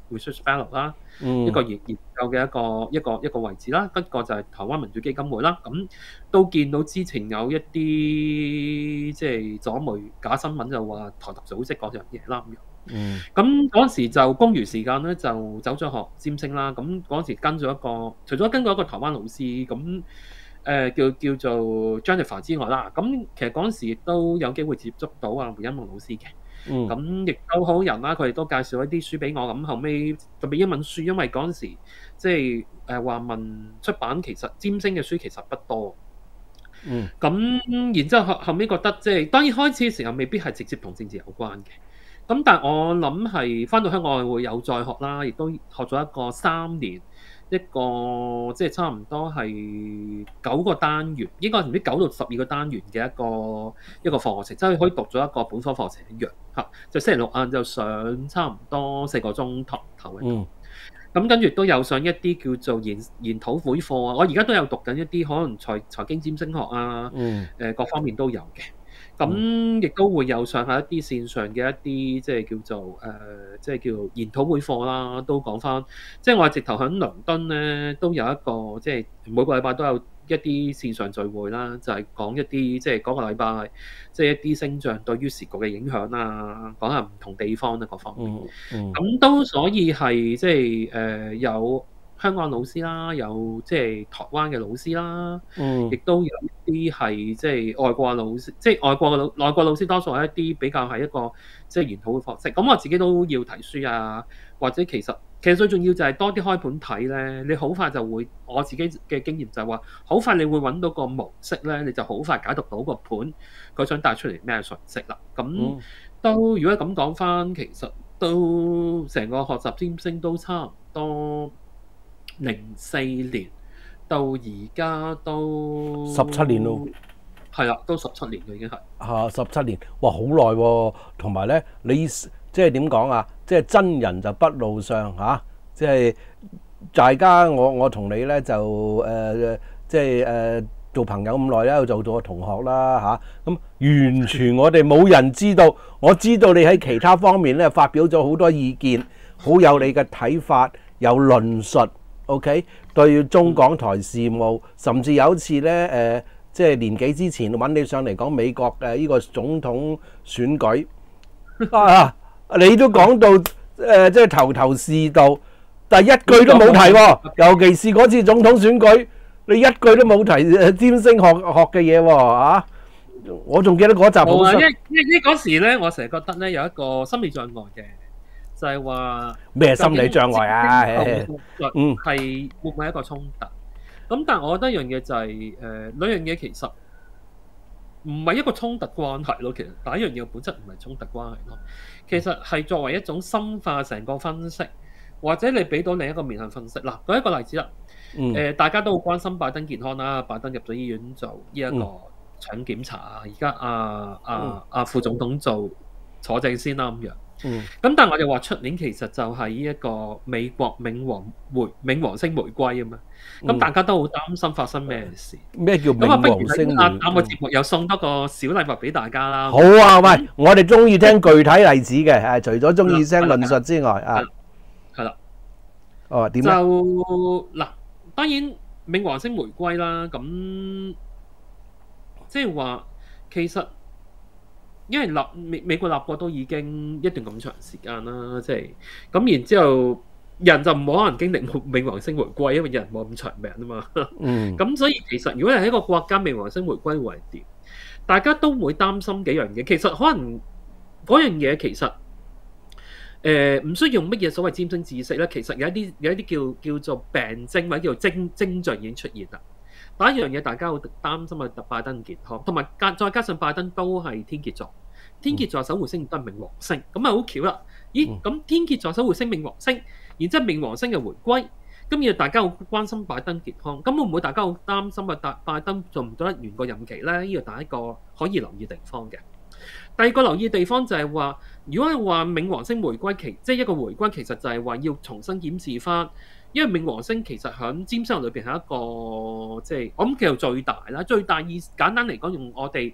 research fellow 啦， 嗯一個研究嘅一個位置啦。一個就係台灣民主基金會啦。咁都見到之前有一啲即係左媒假新聞就話台獨組織嗰樣嘢啦咁樣。咁嗰陣時就公餘時間咧就走咗學占星啦。咁嗰陣時跟咗一個，除咗跟過一個台灣老師咁。叫做 Jennifer 之外啦，咁其實嗰陣時亦都有機會接觸到啊胡因夢老師嘅，咁亦都好人啦，佢哋都介紹一啲書俾我，咁後尾特別英文書，因為嗰陣時即係話問出版其實占星嘅書其實不多，咁然之後後尾覺得即係當然開始嘅時候未必係直接同政治有關嘅，咁但係我諗係返到香港會有再學啦，亦都學咗一個3年。一個即係差唔多係9個單元，應該唔知9到12個單元嘅一個課程，即係可以讀咗一個本科課程一樣嚇。就星期六晏就上差唔多4個鐘頭嘅。咁跟住都有上一啲叫做研討會課啊。我而家都有讀緊一啲可能財經占星學啊，各方面都有嘅。咁亦都會有上下一啲線上嘅一啲即係叫做即係叫研討會課啦，都講翻。即係我係直頭喺倫敦咧，都有一個即係每個禮拜都有一啲線上聚會啦，就係講一啲即係嗰個禮拜即係一啲星象對於時局嘅影響啊，講下唔同地方啊各方面。咁都所以係即係有香港老師啦，有即係台灣嘅老師啦，亦都有一啲係即係外國老師，即係外國老師多數係一啲比較係一個即係研討嘅方式。咁我自己都要睇書啊，或者其實最重要就係多啲開盤睇咧，你好快就會，我自己嘅經驗就係話，好快你會揾到個模式咧，你就好快解讀到個盤佢想帶出嚟咩信息啦。咁都如果咁講翻，其實都成個學習占星都差唔多。04年到而家都 17年咯， 係啦，都17年嘅已經係 17年，哇，好耐喎！同埋咧，你即係點講啊？即係真人就不露相嚇，即係大家我同你咧就即係做朋友咁耐咧，做咗同學啦嚇，咁完全我哋冇人知道，我知道你喺其他方面咧發表咗好多意見，好有你嘅睇法，有論述。OK， 對中港台事務，甚至有一次咧即係年幾之前揾你上嚟講美國嘅呢個總統選舉啊，你都講到即係頭頭是道，但係一句都冇提喎。尤其是嗰次總統選舉，你一句都冇提占星學嘅嘢喎啊！我仲記得嗰集好深。 因為嗰時咧，我成日覺得咧有一個心理障礙嘅。就係話咩心理障礙啊？ 係會唔會一個衝突？咁但係我覺得一樣嘢就係兩樣嘢其實唔係一個衝突關係咯。其實第一樣嘢本質唔係衝突關係咯，其實係作為一種深化成個分析，或者你俾到另一個面向分析。嗱，舉一個例子啦。大家都好關心拜登健康啦，拜登入咗醫院做呢一個腸檢查啊，而家副總統坐正先啦咁樣。咁但係我哋話出年其實就係呢一個美國冥王星回歸啊嘛，咁大家都好擔心發生咩事。咩叫冥王星回歸？啱個節目又送多個小禮物俾大家啦。好啊，喂，我哋中意聽具體例子嘅，除咗中意聽論述之外，係啦。哦，點咧？就嗱，當然冥王星回歸啦，咁即係話其實。因為美國立國都已經一段咁長時間啦，即係咁然之後人就唔可能經歷冥王星回歸，因為人冇咁長命啊嘛。咁所以其實如果係一個國家冥王星回歸會係點，大家都會擔心幾樣嘢。其實可能嗰樣嘢其實唔需要用乜嘢所謂占星知識咧，其實有一啲叫做病徵或者叫做徵象已經出現啦。第一樣嘢大家好擔心係拜登健康，同埋再加上拜登都係天蠍座，天蠍座守護星都係冥王星，咁啊好巧啦！咦，咁天蠍座守護星冥王星，然之後冥王星嘅回歸，咁要大家好關心拜登健康，咁會唔會大家好擔心啊？拜登做唔做得完個任期咧？呢個第一個可以留意地方嘅。第二個留意地方就係話，如果係話冥王星回歸期，即係一個回歸，其實就係話要重新檢視翻。因為冥王星其實喺占星學裏邊係一個即係我諗叫做最大啦，最大意簡單嚟講用我哋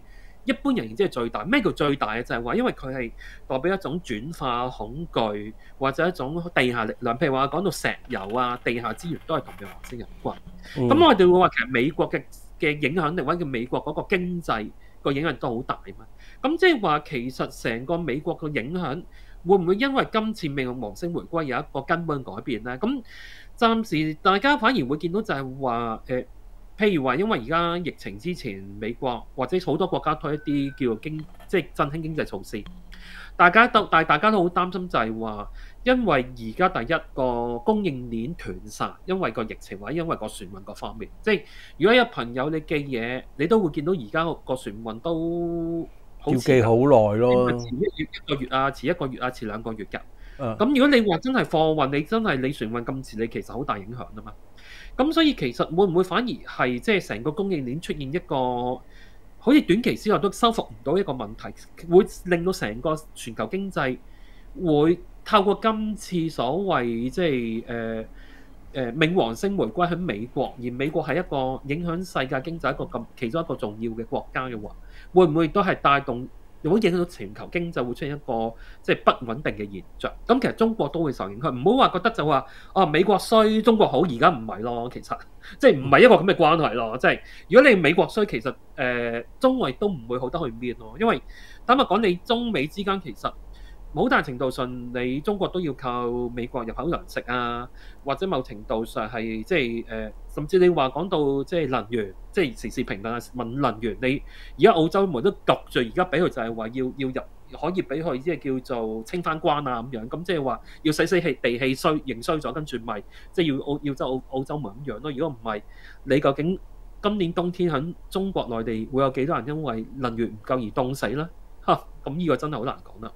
一般人認知係最大。咩叫最大嘅？就係話因為佢係代表一種轉化恐懼或者一種地下力量。譬如話講到石油啊、地下資源都係同冥王星有關。咁我哋會話其實美國嘅影響力或者叫美國嗰個經濟個影響力都好大嘛。咁即係話其實成個美國嘅影響會唔會因為今次冥王星回歸有一個根本改變咧？咁暫時大家反而會見到就係話譬如話因為而家疫情之前，美國或者好多國家推一啲叫做即係振興經濟措施，但係大家都好擔心就係話，因為而家第一個供應鏈斷晒，因為個疫情或者因為個船運各方面，即係如果有朋友你寄嘢，你都會見到而家個船運都好要寄好耐咯， 遲一個月啊，遲遲2個月㗎。咁如果你話真係貨運，你真係你船運咁遲，你其實好大影響啊嘛。咁所以其實會唔會反而係即係成個供應鏈出現一個好似短期之內都修復唔到一個問題，會令到成個全球經濟會透過今次所謂即係冥王星回歸喺美國，而美國係一個影響世界經濟一個其中一個重要嘅國家嘅話，會唔會都係帶動？會影響到全球經濟會出現一個即係不穩定嘅現象。咁其實中國都會受影響，唔好話覺得就話美國衰，中國好，而家唔係咯。其實即係唔係一個咁嘅關係咯。即係如果你美國衰，其實中美都唔會好得去邊咯。因為坦白講，你中美之間其實好大程度上，你中國都要靠美國入口糧食啊，或者某程度上係即係甚至你話講到即係能源，即係時事評論啊，問能源，你而家澳洲門都焗住，而家俾佢就係話要入，可以俾佢即係叫做清翻關啊咁樣，咁即係話要死地氣衰，認衰咗，跟住咪即係要澳洲門咁樣咯。如果唔係，你究竟今年冬天喺中國內地會有幾多人因為能源唔夠而凍死咧？咁呢個真係好難講啦。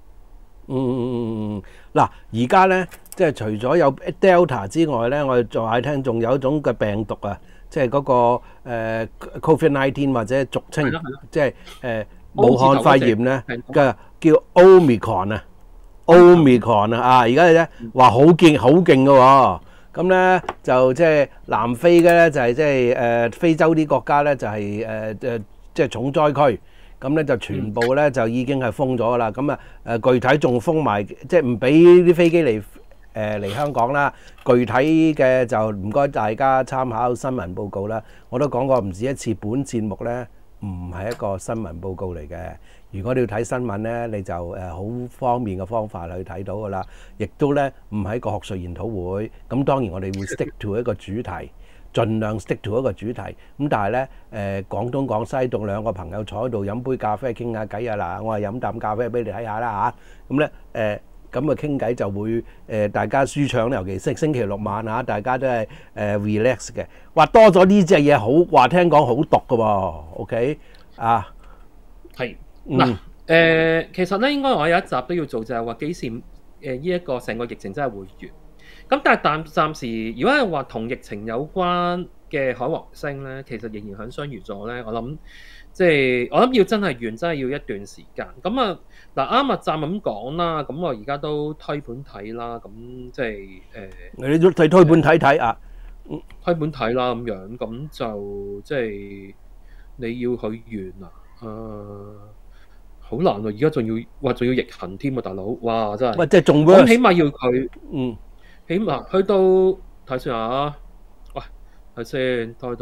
嗱，而家咧，即係除咗有 Delta 之外咧，我哋仲係聽仲有一種嘅病毒啊，即係嗰個COVID-19 或者俗稱即係武漢肺炎咧嘅叫 Omicron 啊，Omicron啊，而家咧話好勁嘅喎，咁咧就即係南非嘅咧就係即係非洲啲國家咧就係即係重災區。咁咧就全部咧就已經係封咗啦。咁具體仲封埋，即係唔俾啲飛機嚟香港啦。具體嘅就唔該大家參考新聞報告啦。我都講過唔止一次，本節目咧唔係一個新聞報告嚟嘅。如果你要睇新聞咧，你就好方便嘅方法去睇到噶啦。亦都咧唔係一個學術研討會。咁當然我哋會 stick to 一個主題。盡量 stick to 一個主題，咁但係咧廣東廣西度兩個朋友坐喺度飲杯咖啡傾下偈啊嗱，我係飲啖咖啡俾你睇下啦嚇，咁咧咁傾偈就會大家舒暢，尤其是星期六晚嚇，大家都係relax 嘅。話多咗呢隻嘢好，話聽講好毒㗎喎，OK 啊？ 係嗱其實咧應該我有一集都要做，就係話幾時呢一個成個疫情真係會完。咁但係暫時，如果係話同疫情有關嘅海王星咧，其實仍然喺雙魚座咧。我諗要真係完，真係要一段時間。咁嗱啱啊，站咁講啦。咁我而家都推盤睇啦。咁即係你都推盤睇啊？ 推盤睇啦咁樣，咁就即係你要去完啊？好難啊！而家仲要逆行添啊，大佬！哇，真係喂，即係仲會起碼要佢起碼去到睇先啊！喂，睇先，推。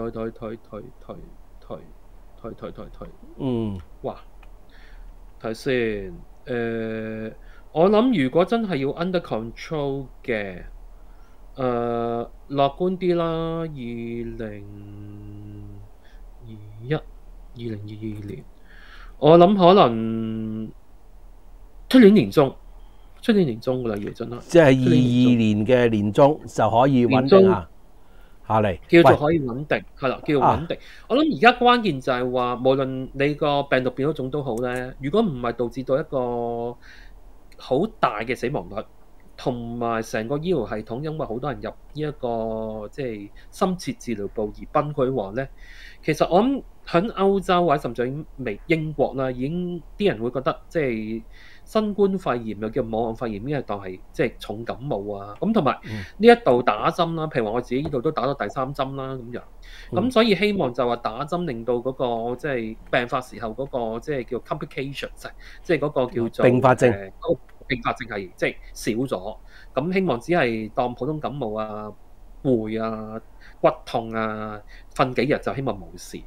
哇，睇先。我諗如果真係要 under control 嘅，樂觀啲啦。2022年，我諗可能出年年中㗎啦，要真係。 即係22年嘅年中就可以穩定下嚟， 叫做可以穩定，係啦，叫做穩定。我諗而家關鍵就係話，無論你個病毒變咗種都好咧，如果唔係導致到一個好大嘅死亡率， 同埋成個醫療系統，因為好多人入呢一個即係深切治療部而崩潰話咧，其實我諗喺歐洲或者甚至喺英國啦，已經啲人會覺得即係新冠肺炎又叫武漢肺炎，呢係當係即係重感冒啊。咁同埋呢一度打針啦，譬如話我自己呢度都打咗第3針啦咁樣。咁所以希望就話打針令到嗰個即係病發時候嗰個即係叫 complications， 即係嗰個叫做併發症。 併發症係即係少咗，咁希望只係當普通感冒啊、攰啊、骨痛啊，瞓幾日就希望冇事。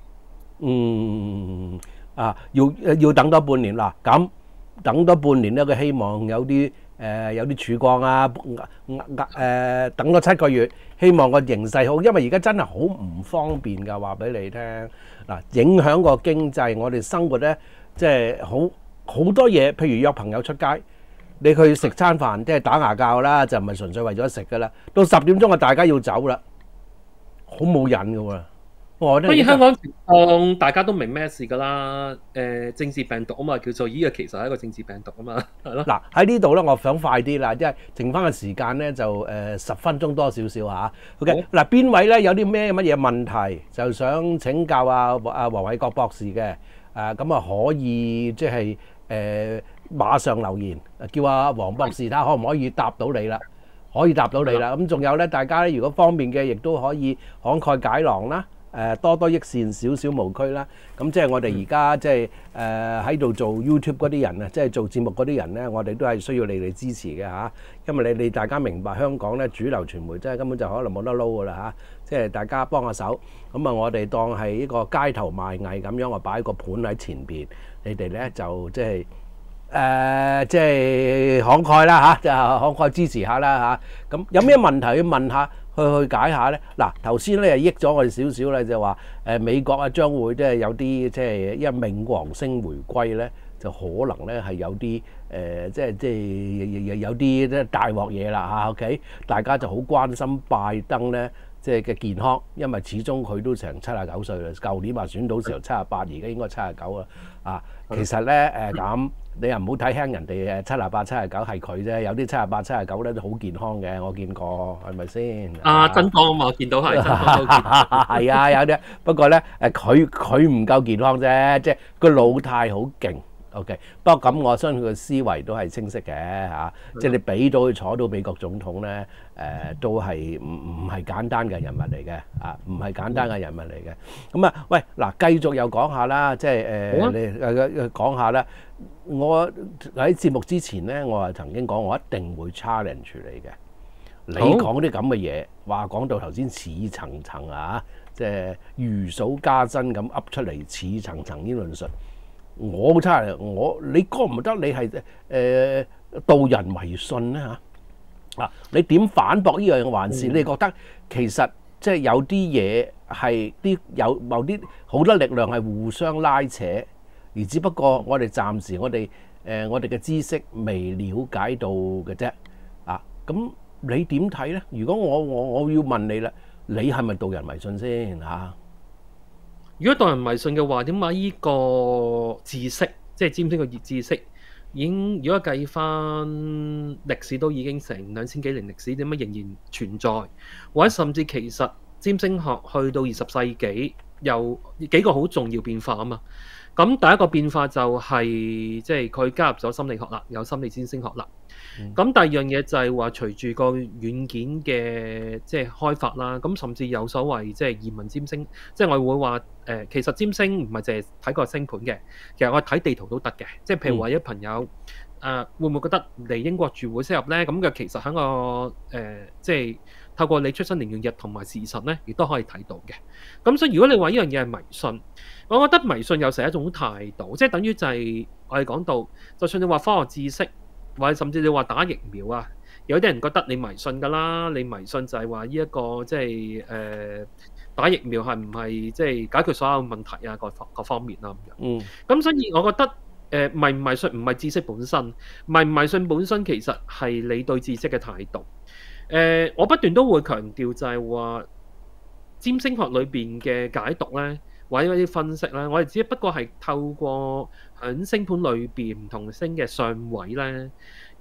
要等多半年啦，咁等多半年咧，佢希望有啲曙光啊，等多7個月，希望個形勢好，因為而家真係好唔方便㗎，話俾你聽嗱，影響個經濟，我哋生活咧即係好多嘢，譬如約朋友出街。你去食餐飯，即係打牙鉸啦，就唔係純粹為咗食噶啦。到10點鐘啊，大家要走啦，好冇癮噶喎。 所以香港情況大家都明咩事噶啦。政治病毒啊嘛，叫做呢個其實係一個政治病毒啊嘛，係咯。 嗱喺呢度咧，我想快啲啦，即係剩翻嘅時間咧就10分鐘多少少嚇。OK，嗱邊位咧有啲乜嘢問題就想請教黃偉國博士嘅咁啊可以即係馬上留言，叫阿黃博士睇下可唔可以答到你啦，可以答到你啦。咁仲有咧，大家咧如果方便嘅，亦都可以慷慨解囊啦，多多益善，少少無拘啦。咁即係我哋而家即係喺度做 YouTube 嗰啲人啊，即係做節目嗰啲人咧，我哋都係需要你哋支持嘅嚇。因為你大家明白香港咧主流傳媒真係根本就可能冇得撈噶啦嚇，即係大家幫下手。咁啊，我哋當係一個街頭賣藝咁樣，我擺個盤喺前邊，你哋咧就即係。即係慷慨啦嚇，就慷慨支持下啦嚇。咁有咩問題去問下，去解下咧？嗱，頭先咧又益咗我哋少少咧，就話美國啊將會即係有啲即係因為冥王星回歸咧，就可能咧係有啲即係有啲大鑊嘢啦嚇。OK， 大家就好關心拜登咧。即係嘅健康，因為始終佢都成79歲啦。舊年話選到時候78，而家應該79啦。啊，其實咧咁，你又唔好睇輕人哋78、79係佢啫。有啲78、79咧都好健康嘅，我見過，係咪先？ 真講啊嘛，我見到係真講都見。 係啊，有啲。不過咧佢唔夠健康啫，即係個老態好勁。OK， 不過咁我相信佢嘅思維都係清晰嘅嚇，即係你俾到佢坐到美國總統咧，都係唔係簡單嘅人物嚟嘅啊，唔係簡單嘅人物嚟嘅。咁啊，喂嗱，繼續又講下啦，即係你講下啦。我喺節目之前咧，我係曾經講我一定會 challenge 你嘅。你講啲咁嘅嘢，話講到頭先似層層啊，即係如數家珍咁噏出嚟似層層呢論述。我真係你覺唔覺得你係導人迷信咧嚇？你點反駁呢樣還是你覺得其實即係有啲嘢係有某啲好多力量係互相拉扯，而只不過我哋暫時我哋嘅知識未了解到嘅啫啊！咁你點睇咧？如果我要問你啦，你係咪導人迷信先嚇？ 如果導人迷信嘅話，點解呢個知識，即係占星嘅知識，已經如果計翻歷史都已經成2000幾年歷史，點解仍然存在？或者甚至其實占星學去到20世紀，有幾個好重要變化啊嘛。咁第一個變化就係即係佢加入咗心理學啦，有心理占星學啦。咁第二樣嘢就係話隨住個軟件嘅即係開發啦，咁甚至有所謂即係移民占星，即係我會話其實占星唔係淨係睇個星盤嘅，其實我睇地圖都得嘅。即係譬如話一朋友會唔會覺得嚟英國住會適合咧？咁嘅其實喺個即係透過你出生年月日同埋時辰咧，亦都可以睇到嘅。咁所以如果你話呢樣嘢係迷信，我覺得迷信有時係一種態度，即係等於就係我哋講到，就算你話科學知識，或者甚至你話打疫苗啊，有啲人覺得你迷信㗎啦，你迷信就係話呢一個即係打疫苗係唔係即係解決所有問題啊各方面啊咁樣。咁所以我覺得迷唔迷信唔係知識本身，迷唔迷信本身其實係你對知識嘅態度。我不斷都會強調就係話占星學裏邊嘅解讀咧，或者一啲分析咧，我哋只不過係透過喺星盤裏邊唔同星嘅相位咧，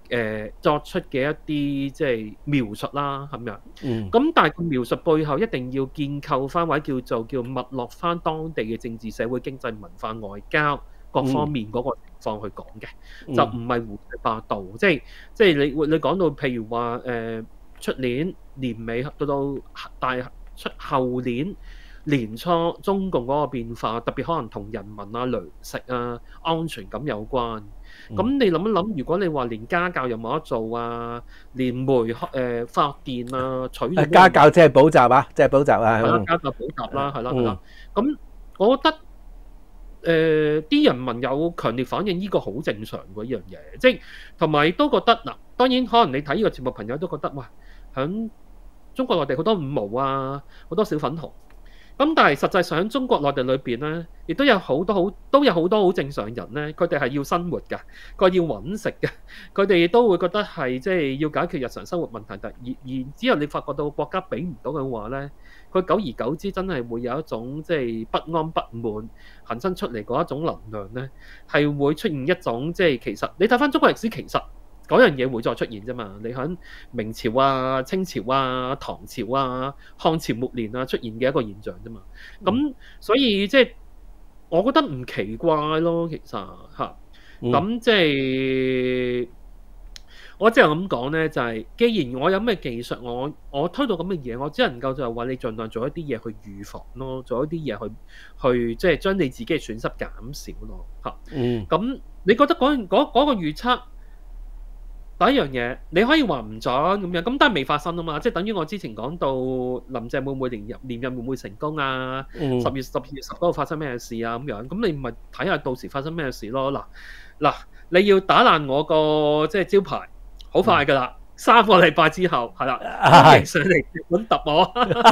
作出嘅一啲即係描述啦咁樣。 嗯咁但係個描述背後一定要建構翻或者叫脈絡翻當地嘅政治、社會、經濟、文化、外交各方面嗰個情況去講嘅，就唔係胡說八道。即係你講到譬如話出年年尾到出後年年初中共嗰個變化，特別可能同人民啊、糧食啊、安全感有關。咁你諗一諗，如果你話連家教又冇得做啊，連發電啊取到家教即係補習啊，即係補習啊， 家教補習啦，係啦。咁我覺得啲人民有強烈反應，呢個好正常嘅一樣嘢，即係同埋都覺得嗱，當然可能你睇呢個節目朋友都覺得哇，響中國內地好多五毛啊，好多小粉紅。咁但係實際上喺中國內地裏邊咧，亦都有好多好正常人咧，佢哋係要生活㗎，佢要揾食嘅，佢哋都會覺得係即係要解決日常生活問題。但然之後你發覺到國家俾唔到嘅話咧，佢久而久之真係會有一種即係不安不滿衍生出嚟嗰一種能量咧，係會出現一種即係其實你睇翻中國歷史其實。嗰樣嘢會再出現啫嘛，你喺明朝啊、清朝啊、唐朝啊、漢朝末年啊出現嘅一個現象啫嘛。咁所以即係我覺得唔奇怪咯，其實嚇。咁即係我只係咁講咧，就係既然我有咩技術，我推到咁嘅嘢，我只能夠就係話你盡量做一啲嘢去預防咯，做一啲嘢去即係將你自己嘅損失減少咯嚇。咁你覺得嗰個預測？第一樣嘢，你可以話唔準咁樣，咁但係未發生啊嘛，即係等於我之前講到林鄭會唔會連任會唔會成功啊？12月10號發生咩事啊？咁樣，咁你咪睇下到時發生咩事咯。嗱，你要打爛我個即係招牌，好快噶啦，3個禮拜之後係啦，歡迎上嚟揾揼我。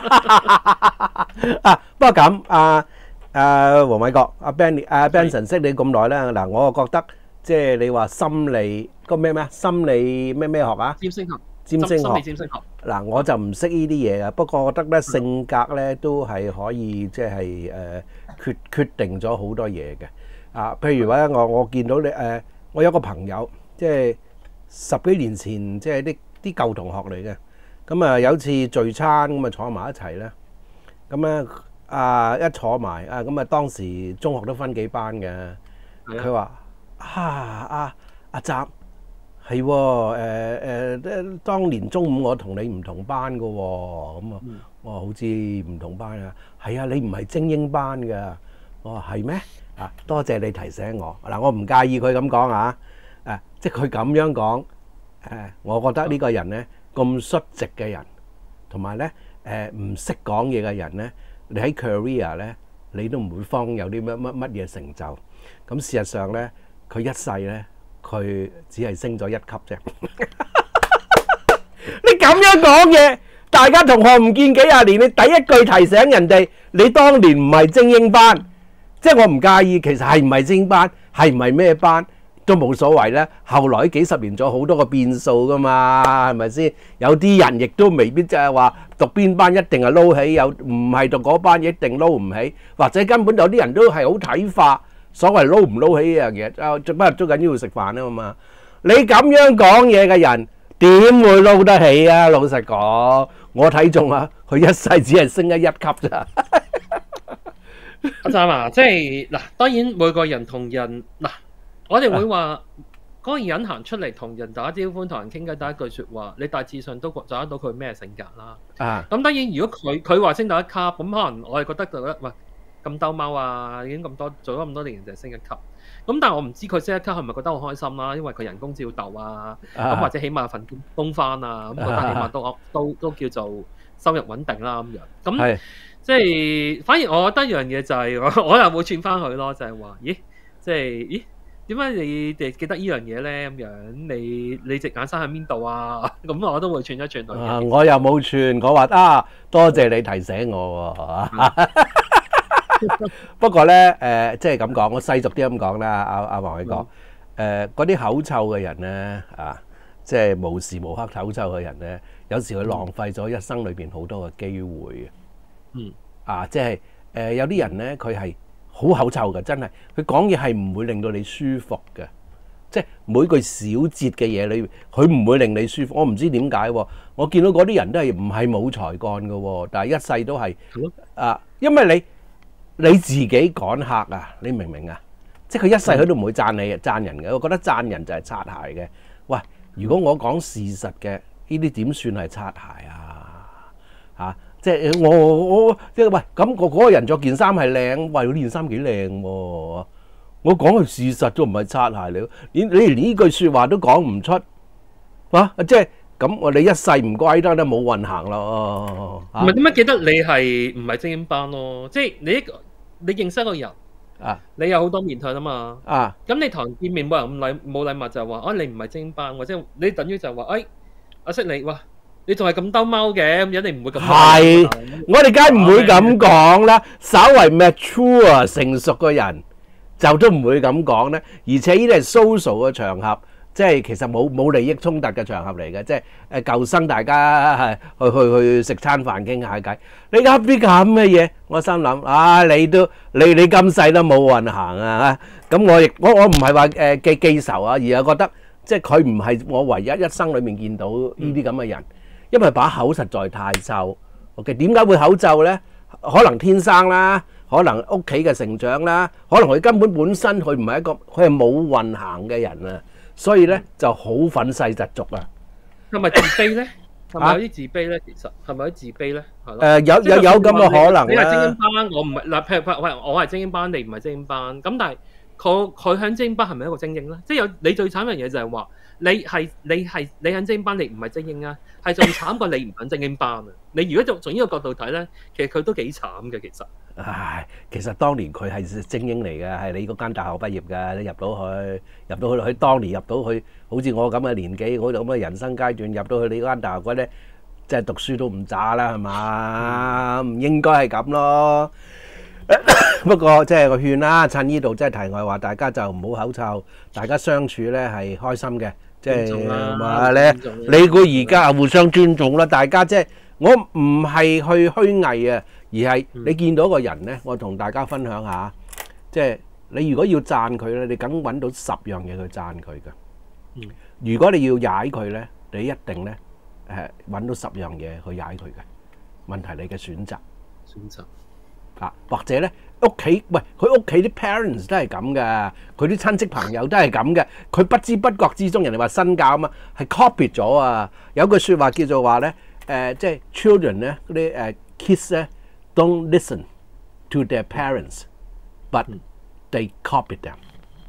不過咁，黃偉國、Benson 識你咁耐咧，嗱，我覺得。即係你話心理個咩心理咩學啊？ 占星學。 嗱，我就唔識呢啲嘢嘅，不過我覺得咧性格咧都係可以即係決定咗好多嘢嘅。譬如話我見到你我有個朋友，即係10幾年前即係啲舊同學嚟嘅。咁啊有次聚餐咁啊坐埋一齊咧，咁咧一坐埋咁啊當時中學都分幾班嘅，佢話。阿習係喎，當年中午我同你唔同班㗎喎，咁啊，我話好似唔同班啊，係啊，你唔係精英班㗎，我話係咩？多謝你提醒我。嗱，我唔介意佢咁講啊，即係佢咁樣講，我覺得呢個人咧咁率直嘅人，同埋咧唔識講嘢嘅人咧，你喺 career 咧，你都唔會方有啲乜嘢成就。咁事實上咧。佢一世咧，佢只係升咗1級啫。你咁樣講嘢，大家同學唔見幾廿年，你第一句提醒人哋，你當年唔係精英班，即係我唔介意，其實係唔係精英班，係唔係咩班都冇所謂咧。後來幾十年咗好多個變數噶嘛，係咪先？有啲人亦都未必即係話讀邊班一定係撈起，有唔係讀嗰班一定撈唔起，或者根本有啲人都係好睇化。所謂撈唔撈起呢樣嘢，最緊要食飯啊嘛！你咁樣講嘢嘅人，點會撈得起啊？老實講，我睇中啊，佢一世只係升1級咋。 阿湛啊，即係嗱，當然每個人同人嗱，我哋會話嗰個人行出嚟同人打招呼、同人傾偈，第一句説話，你大致上都找得到佢咩性格啦。咁當然，如果佢話升到1級，咁可能我哋覺得喂。咁兜貓啊，已經咁多做咗咁多年，就係升1級。咁但係我唔知佢升1級係咪覺得好開心啦？因為佢人工照鬥啊，咁或者起碼份工翻啊，咁覺得起碼都叫做收入穩定啦咁樣。咁即係反而我覺得一樣嘢就係我又會串翻佢咯，就係話咦，即係咦點解你哋記得呢樣嘢咧？咁樣你隻眼生喺邊度啊？咁我都會串一串佢。 我又冇串，我話多謝你提醒我喎。不過咧，即係咁講，我世俗啲咁講啦，阿黃偉國，嗰啲口臭嘅人咧，即係無時無刻口臭嘅人咧，有時佢浪費咗一生裏邊好多嘅機會嘅。即係有啲人咧，佢係好口臭嘅，真係，佢講嘢係唔會令到你舒服嘅。 即係每句小節嘅嘢裏面，佢唔會令你舒服。我唔知點解喎，我見到嗰啲人都係唔係冇才幹嘅喎，但係一世都係因為你自己趕客啊，你明唔明啊？即係佢一世佢都唔會讚你讚人嘅。我覺得讚人就係擦鞋嘅。喂，如果我講事實嘅，呢啲點算係擦鞋啊？即係我即係喂咁嗰個人着件衫係靚，喂呢件衫幾靚喎？我講係事實都唔係擦鞋嚟，你連呢句説話都講唔出，即係咁我哋一世唔乖得冇運行咯。 唔係點解記得你係唔係精英班咯？即係你認識一個人你有好多面向啊嘛。咁你同人見面冇人冇禮貌就話你唔係精英班，或者你等於就話我識你哇，你仲係咁兜貓嘅，咁一定唔會咁。係我哋梗係唔會咁講啦，稍為 mature 成熟嘅人。就都唔會咁講咧，而且呢啲係 social 嘅場合，即係其實冇利益衝突嘅場合嚟嘅，即係舊生大家去食餐飯傾下偈。你噏啲咁嘅嘢，我心諗你咁細都冇運行啊！咁我唔係話記仇啊，而係覺得即係佢唔係我唯一一生裡面見到呢啲咁嘅人，因為把口實在太臭。OK， 點解會口臭咧？可能天生啦。可能屋企嘅成長啦，可能佢根本身佢唔係佢係冇運行嘅人啊，所以咧就好憤世嫉俗啊。 係咪自卑咧？係咪有啲自卑咧？其實係咪有啲自卑咧？係咯。 有咁嘅可能。 你係精英班，我唔係嗱，譬如我係精英班，你唔係精英班，咁但係佢喺精英班係咪一個精英咧？即係你最慘嘅嘢就係話你喺精英班，你唔係精英啊，係仲慘過你唔喺精英班啊！你如果從呢個角度睇咧，其實佢都幾慘嘅其實。 其實當年佢係精英嚟嘅，係你嗰間大學畢業嘅，你入到去，佢當年入到去，好似我咁嘅年紀，我咁嘅人生階段入到去你嗰間大學嗰咧，即係讀書都唔渣啦，係嘛？唔應該係咁咯。不過即係個勸啦，趁呢度即係題外話，大家就唔好口臭，大家相處咧係開心嘅，即係話咧，你估而家互相尊重啦，大家即係我唔係去虛偽啊。而係你見到個人呢，我同大家分享下，即係你如果要讚佢呢，你梗揾到10樣嘢去讚佢嘅。如果你要踩佢呢，你一定呢揾到10樣嘢去踩佢嘅。問題你嘅選擇或者呢屋企，喂佢屋企啲 parents 都係咁嘅，佢啲親戚朋友都係咁嘅，佢不知不覺之中，人哋話身教啊嘛，係 copy 咗啊。有句説話叫做話呢，即係 children 呢嗰啲kids 呢。Don't listen to their parents, but they copy them。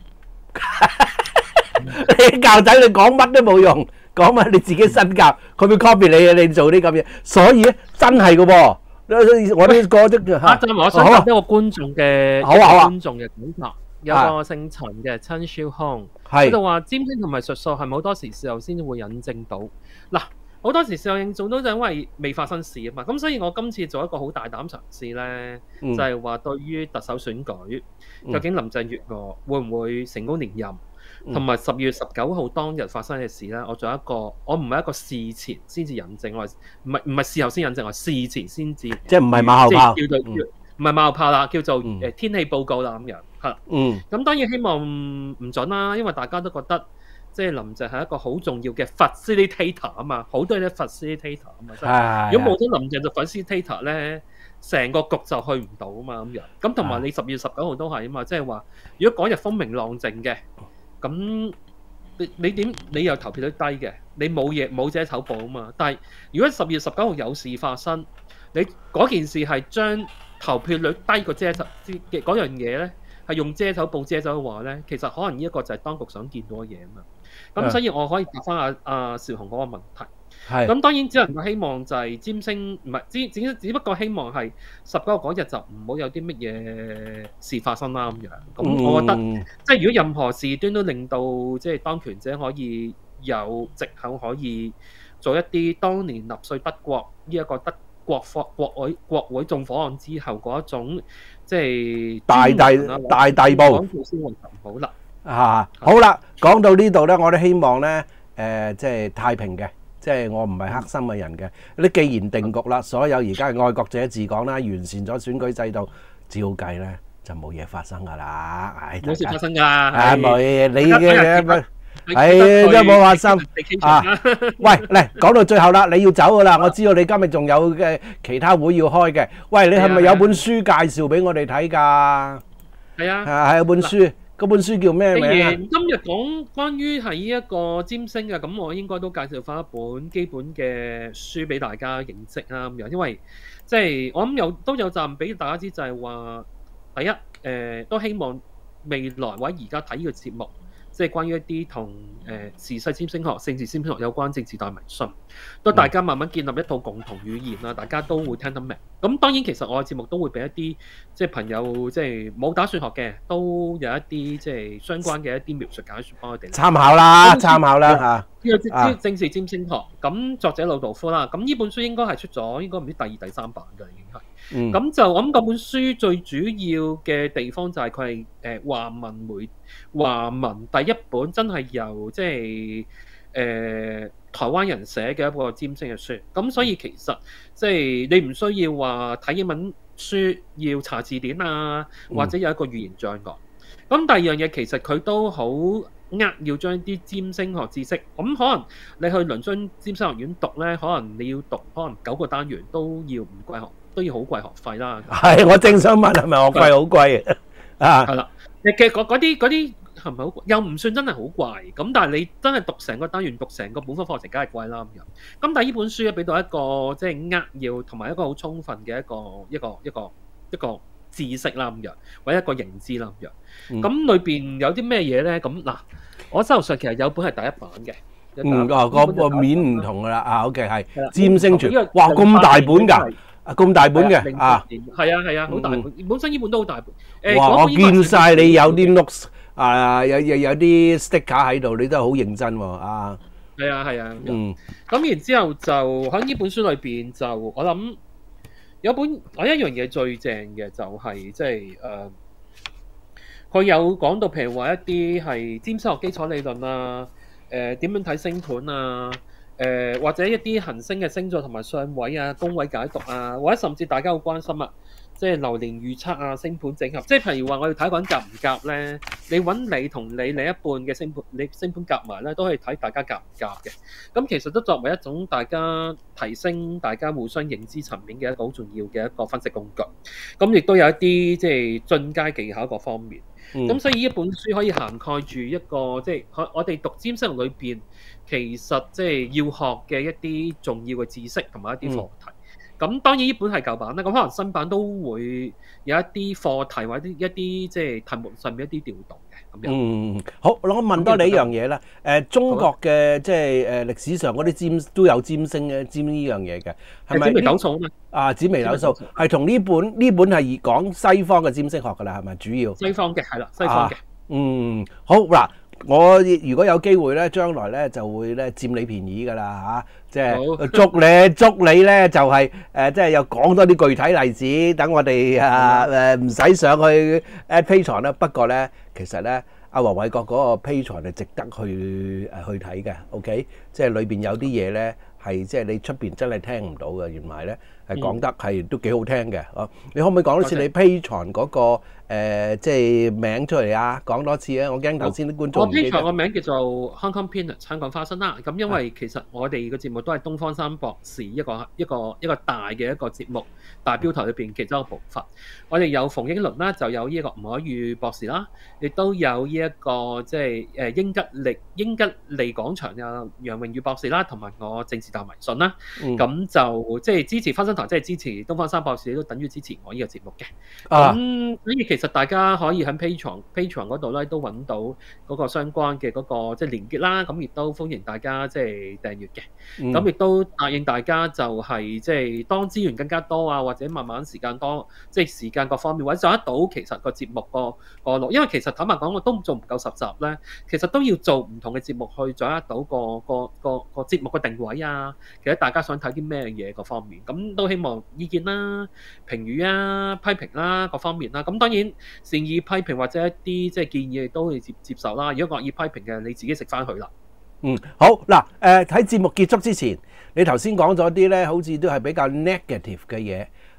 你教仔你講乜都冇用，講乜你自己身教，佢會 copy 你啊！你做啲咁嘢，所以咧真係嘅喎。我呢個都我想答一個觀眾嘅觀眾嘅講法，有個姓陳嘅陳少康，佢就話占星同埋術數係咪好多時時候先會引證到嗱？好多時事後認做到就因為未發生事啊嘛，咁所以我今次做一個好大膽嘗試咧，就係話對於特首選舉，究竟林鄭月娥會唔會成功連任，同埋10月19號當日發生嘅事咧，我做一個，我唔係一個事前先至引證，我唔係事後先引證，我事前先至， 即係唔係馬後炮， 叫做唔係馬後炮啦，叫做天氣報告啦咁樣嚇。咁當然希望唔準啦，因為大家都覺得。即係林鄭係一個好重要嘅 facilitator 啊嘛，好多嘢都 facilitator 啊嘛。如果冇咗林鄭做 facilitator 咧，成個局就去唔到啊嘛咁樣。咁同埋你10月19號都係啊嘛，即係話如果嗰日風平浪靜嘅，咁你點你又投票率低嘅，你冇遮醜布啊嘛。但係如果10月19號有事發生，你嗰件事係將投票率低過遮醜嘅嗰樣嘢咧，係用遮醜布遮走嘅話咧，其實可能呢一個就係當局想見到嘅嘢啊嘛。咁所以我可以答翻阿邵雄嗰個問題。咁當然只能夠希望就係占星，唔係只不過希望係19號嗰日就唔好有啲乜嘢事發生啦咁樣。咁我覺得即係如果任何事端都令到即係當權者可以有藉口可以做一啲當年納粹德國呢一個德國國會縱火案之後嗰一種即係大逮捕，講到先會咁好啦。 好啦，講到呢度咧，我都希望咧，即係太平嘅，即係我唔係黑心嘅人嘅。你既然定局啦，所有而家係愛國者治港啦，完善咗選舉制度，照計咧就冇嘢發生㗎啦。唉， 冇事發生㗎。 啊，冇嘢，你大家嘅睇係真係冇發生啊！ 啊！ 喂，嚟講到最後啦，你要走㗎啦。我知道你今日仲有嘅其他會要開嘅。喂，你係咪有本書介紹俾我哋睇㗎？ 係啊， 係有本書，嗰本書叫咩既名啊？ 然今日講關於係呢一個占星嘅，咁我應該都介紹翻一本基本嘅書俾大家認識啦。咁樣，因為即係我諗都有站俾大家知，就係話第一都希望未來或者而家睇呢個節目，即係關於一啲同時勢占星學、政治占星學有關政治大迷信，都大家慢慢建立一套共同語言啦，大家都會聽得明。咁當然其實我嘅節目都會俾一啲即係朋友即係冇打算學嘅，都有一啲即係相關嘅一啲描述解說幫佢哋參考啦，參考啦嚇。 呢個政治占星學，咁作者魯道夫啦，咁呢本書應該係出咗，應該唔知第二、第三版㗎已經係。咁就我諗嗰本書最主要嘅地方就係佢係華文第一本真係由即係台灣人寫嘅一個占星嘅書。咁所以其實即係你唔需要話睇英文書要查字典啊，或者有一個語言障礙。咁第二樣嘢其實佢都好要將啲占星學知識，咁可能你去倫敦占星學院讀咧，可能你要讀可能9個單元都要唔貴學，都要好貴學費啦。 係，我正想問係咪學費好貴啊？係啦，嘅嗰啲係咪好貴？又唔算真係好貴，咁但係你真係讀成個單元、讀成個本科課程，梗係貴啦咁樣。咁但係呢本書咧，俾到一個即係扼要同埋一個好充分嘅一個知識啦咁樣，或者一個認知啦咁樣。咁裏邊有啲咩嘢咧？咁嗱，我手上其實有本係第一版嘅。 個面唔同噶啦。啊 ，OK， 係占星傳。哇，咁大本㗎！咁大本嘅啊！ 係啊，好大本。本身呢本都好大本。 哇！我見晒你有啲 notes 啊，有啲 sticker 喺度，你都係好認真喎啊！ 係啊。咁然之後就喺呢本書裏邊就我諗。有一樣嘢最正嘅就係即係佢有講到譬如話一啲係占星學基礎理論啊，點樣睇星盤啊，或者一啲行星嘅星座同埋相位啊、宮位解讀啊，或者甚至大家好關心啊，即係流年預測啊、星盤整合，即係譬如話我要睇個人夾唔夾咧，你揾你同你另一半嘅星盤夾埋咧，都可以睇大家夾唔夾嘅。咁其實都作為一種大家提升大家互相認知層面嘅一個好重要嘅一個分析工具。咁亦都有一啲即係進階技巧各方面。咁所以呢本書可以涵蓋住一個即係我哋讀占星裏邊，其實即係要學嘅一啲重要嘅知識同埋一啲課題。咁當然呢本係舊版啦，咁可能新版都會有一啲課題或者一啲即係題目上面一啲調動嘅咁樣。 好，我問多你一樣嘢啦。中國嘅即係歷史上嗰啲占都有占星嘅占呢樣嘢嘅，係咪？ 紫微斗數啊， 紫微斗數係同呢本係講西方嘅占星學㗎啦，係咪主要？ 西方嘅係啦，西方嘅。 好嗱。我如果有機會咧，將來咧就會咧佔你便宜㗎啦嚇，即係捉你咧就係即係又講多啲具體例子，等我哋唔使上去 Patreon 啦。不過咧，其實咧阿黃偉國嗰個 Patreon係值得去睇嘅。OK， 即係裏邊有啲嘢咧係即係你出邊真係聽唔到嘅，原來咧係講得係都幾好聽嘅。你可唔可以講多次你 Patreon 嗰個即係名出嚟啊？講多次啊！我驚頭先啲觀眾唔記得。 我 Patreon 個名叫做 Hong Kong Peanuts 香港花生啦。咁因為其實我哋個節目都係東方三博士一個大嘅一個節目大標題裏邊其中一個部分。我哋有馮英倫啦，就有呢一個吳靄儀博士啦，亦都有呢一個即係英吉利廣場嘅楊榮宇博士啦，同埋我政治大迷信啦。咁就即係支持花生堂，即係支持東方三博士，都等於支持我呢個節目嘅。咁所以其實大家可以喺 Patreon 嗰度咧都揾到嗰個相關嘅嗰個即係連結啦。咁亦都歡迎大家即係訂閱嘅。咁亦都答應大家就係即係當資源更加多啊，或者慢慢時間多，即係時間各方面或者做得到，其實個節目個錄，因為其實坦白講我都做唔夠10集咧，其實都要做唔同嘅節目去掌握到個節目嘅定位啊。其實大家想睇啲咩嘢各方面，咁都希望意見啦、評語啊、批評啦各方面啦。咁當然善意批評或者一啲即係建議都會接受啦。如果惡意批評嘅，你自己食翻佢啦。 好嗱，喺節目結束之前，你頭先講咗啲咧，好似都係比較 negative 嘅嘢。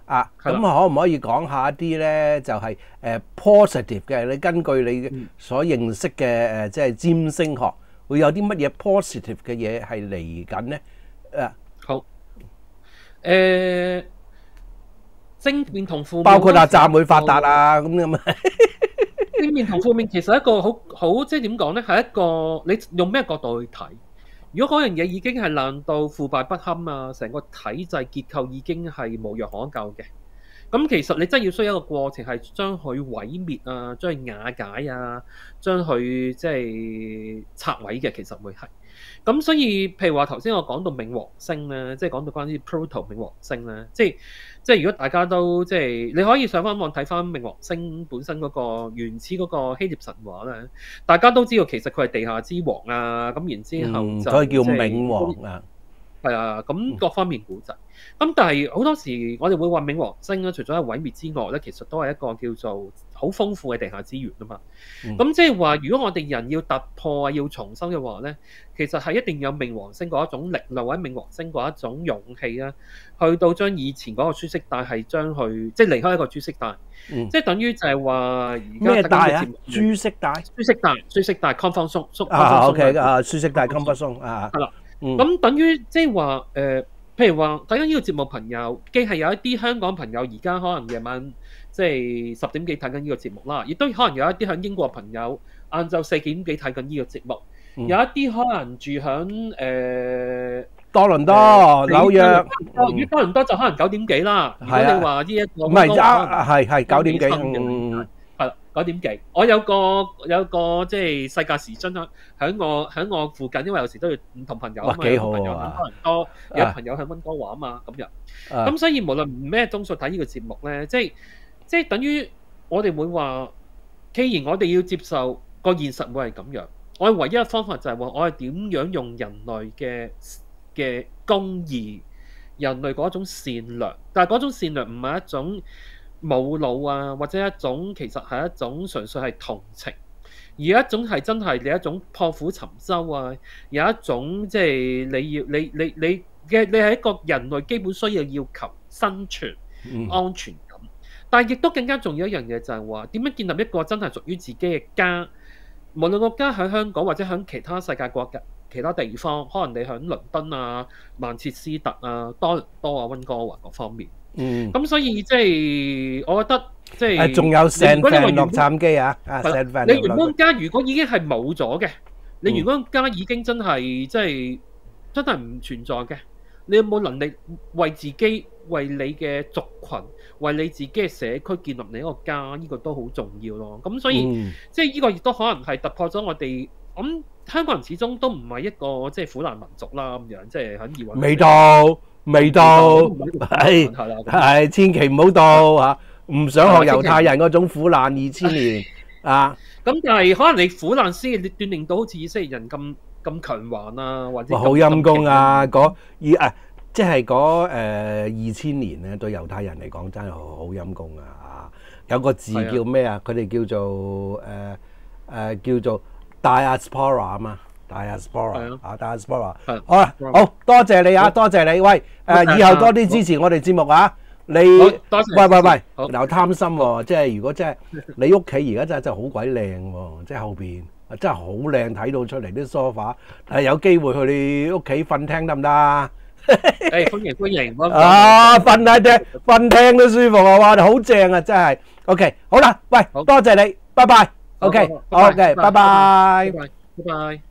啊，咁係啦可唔可以講下一啲咧？就係positive 嘅，你根據你所認識嘅即係占星學，會有啲乜嘢 positive 嘅嘢係嚟緊咧？ 好正面同負面， 包括站會發達啊咁啊。 正面同負面其實一個好即係點講咧？係一個你用咩角度去睇？如果嗰樣嘢已經係爛到腐敗不堪啊，成個體制結構已經係無藥可救嘅，咁其實你真係要需要一個過程，係將佢毀滅啊，將佢瓦解啊，將佢即係拆毀嘅，其實會係。咁所以譬如話頭先我講到冥王星咧，即係講到關於 Pluto 冥王星咧，即係如果大家都即係你可以上翻網睇翻冥王星本身嗰個原始嗰個希臘神話咧，大家都知道其實佢係地下之王啊，咁然之後就所以叫冥王啊。 係啊，咁各方面古仔。咁但係好多時我哋會話冥王星咧，除咗係毀滅之外咧，其實都係一個叫做好豐富嘅地下資源啊嘛。咁即係話，如果我哋人要突破啊，要重生嘅話咧，其實係一定有冥王星嗰一種力量，或者冥王星嗰一種勇氣啊，去到將以前嗰個輸色帶係將佢即係離開一個輸色帶，即係等於就係話而家咩帶啊？輸色帶？ 輸色帶 comfort zone 啊 ，OK 啊，輸色帶 comfort zone 啊， 係啦。咁等於即係話譬如話睇緊呢個節目朋友，既係有一啲香港朋友而家可能夜晚即係10點幾睇緊呢個節目啦，亦都可能有一啲響英國朋友晏晝4點幾睇緊呢個節目，有一啲可能住響多倫多、紐約。 如果多倫多就可能9點幾啦。如果你話呢一個唔係係9點幾。 係啦，9點幾。我有個即係世界時鐘喺我附近，因為有時都要唔同朋友啊嘛。 幾好啊！多倫多有朋友喺溫哥華啊嘛，咁樣。咁所以無論咩鐘數睇呢個節目咧，即係等於我哋會話，既然我哋要接受個現實會係咁樣，我哋唯一嘅方法就係話，我係點樣用人類嘅公義、人類嗰種善良，但係嗰種善良唔係一種冇腦啊，或者一種其實係一種純粹係同情，而一種係真係你一種破釜沉舟啊，有一種即係你係一個人類基本需要求生存、安全感，但係亦都更加重要一樣嘢就係話點樣建立一個真係屬於自己嘅家，無論個家喺香港或者喺其他世界國家其他地方，可能你喺倫敦啊、曼徹斯特啊、多倫多啊、溫哥華各方面。咁所以即係我覺得即係仲有San Fran洛杉磯啊， 你原本家如果已經係冇咗嘅，你原本家已經真係即係真係唔存在嘅，你有冇能力為自己、為你嘅族群、為你自己嘅社區建立你一個家？呢個都好重要咯。咁所以即係呢個亦都可能係突破咗我哋咁香港人始終都唔係一個即係苦難民族啦咁樣，即係喺以往未到，係千祈唔好到嚇，唔想學猶太人嗰種苦難2000年啊！ 咁但係可能你苦難先鍛鍊到好似以色列人咁強橫啊，或者好陰功啊！即係嗰2000年咧，對猶太人嚟講真係好陰功啊！有個字叫咩啊？佢哋叫做 diaspora 啊嘛。diaspora 啊 diaspora 好啦，好多謝你啊，多謝你。喂，以後多啲支持我哋節目啊！你喂，又貪心喎，即係如果真係你屋企而家真係好鬼靚喎，即係後邊真係好靚，睇到出嚟啲 sofa，但係有機會去你屋企瞓廳得唔得啊？ 歡迎啊！瞓廳都舒服啊！哇，好正啊，真係。OK， 好啦，喂，多謝你，拜拜。OK，拜拜。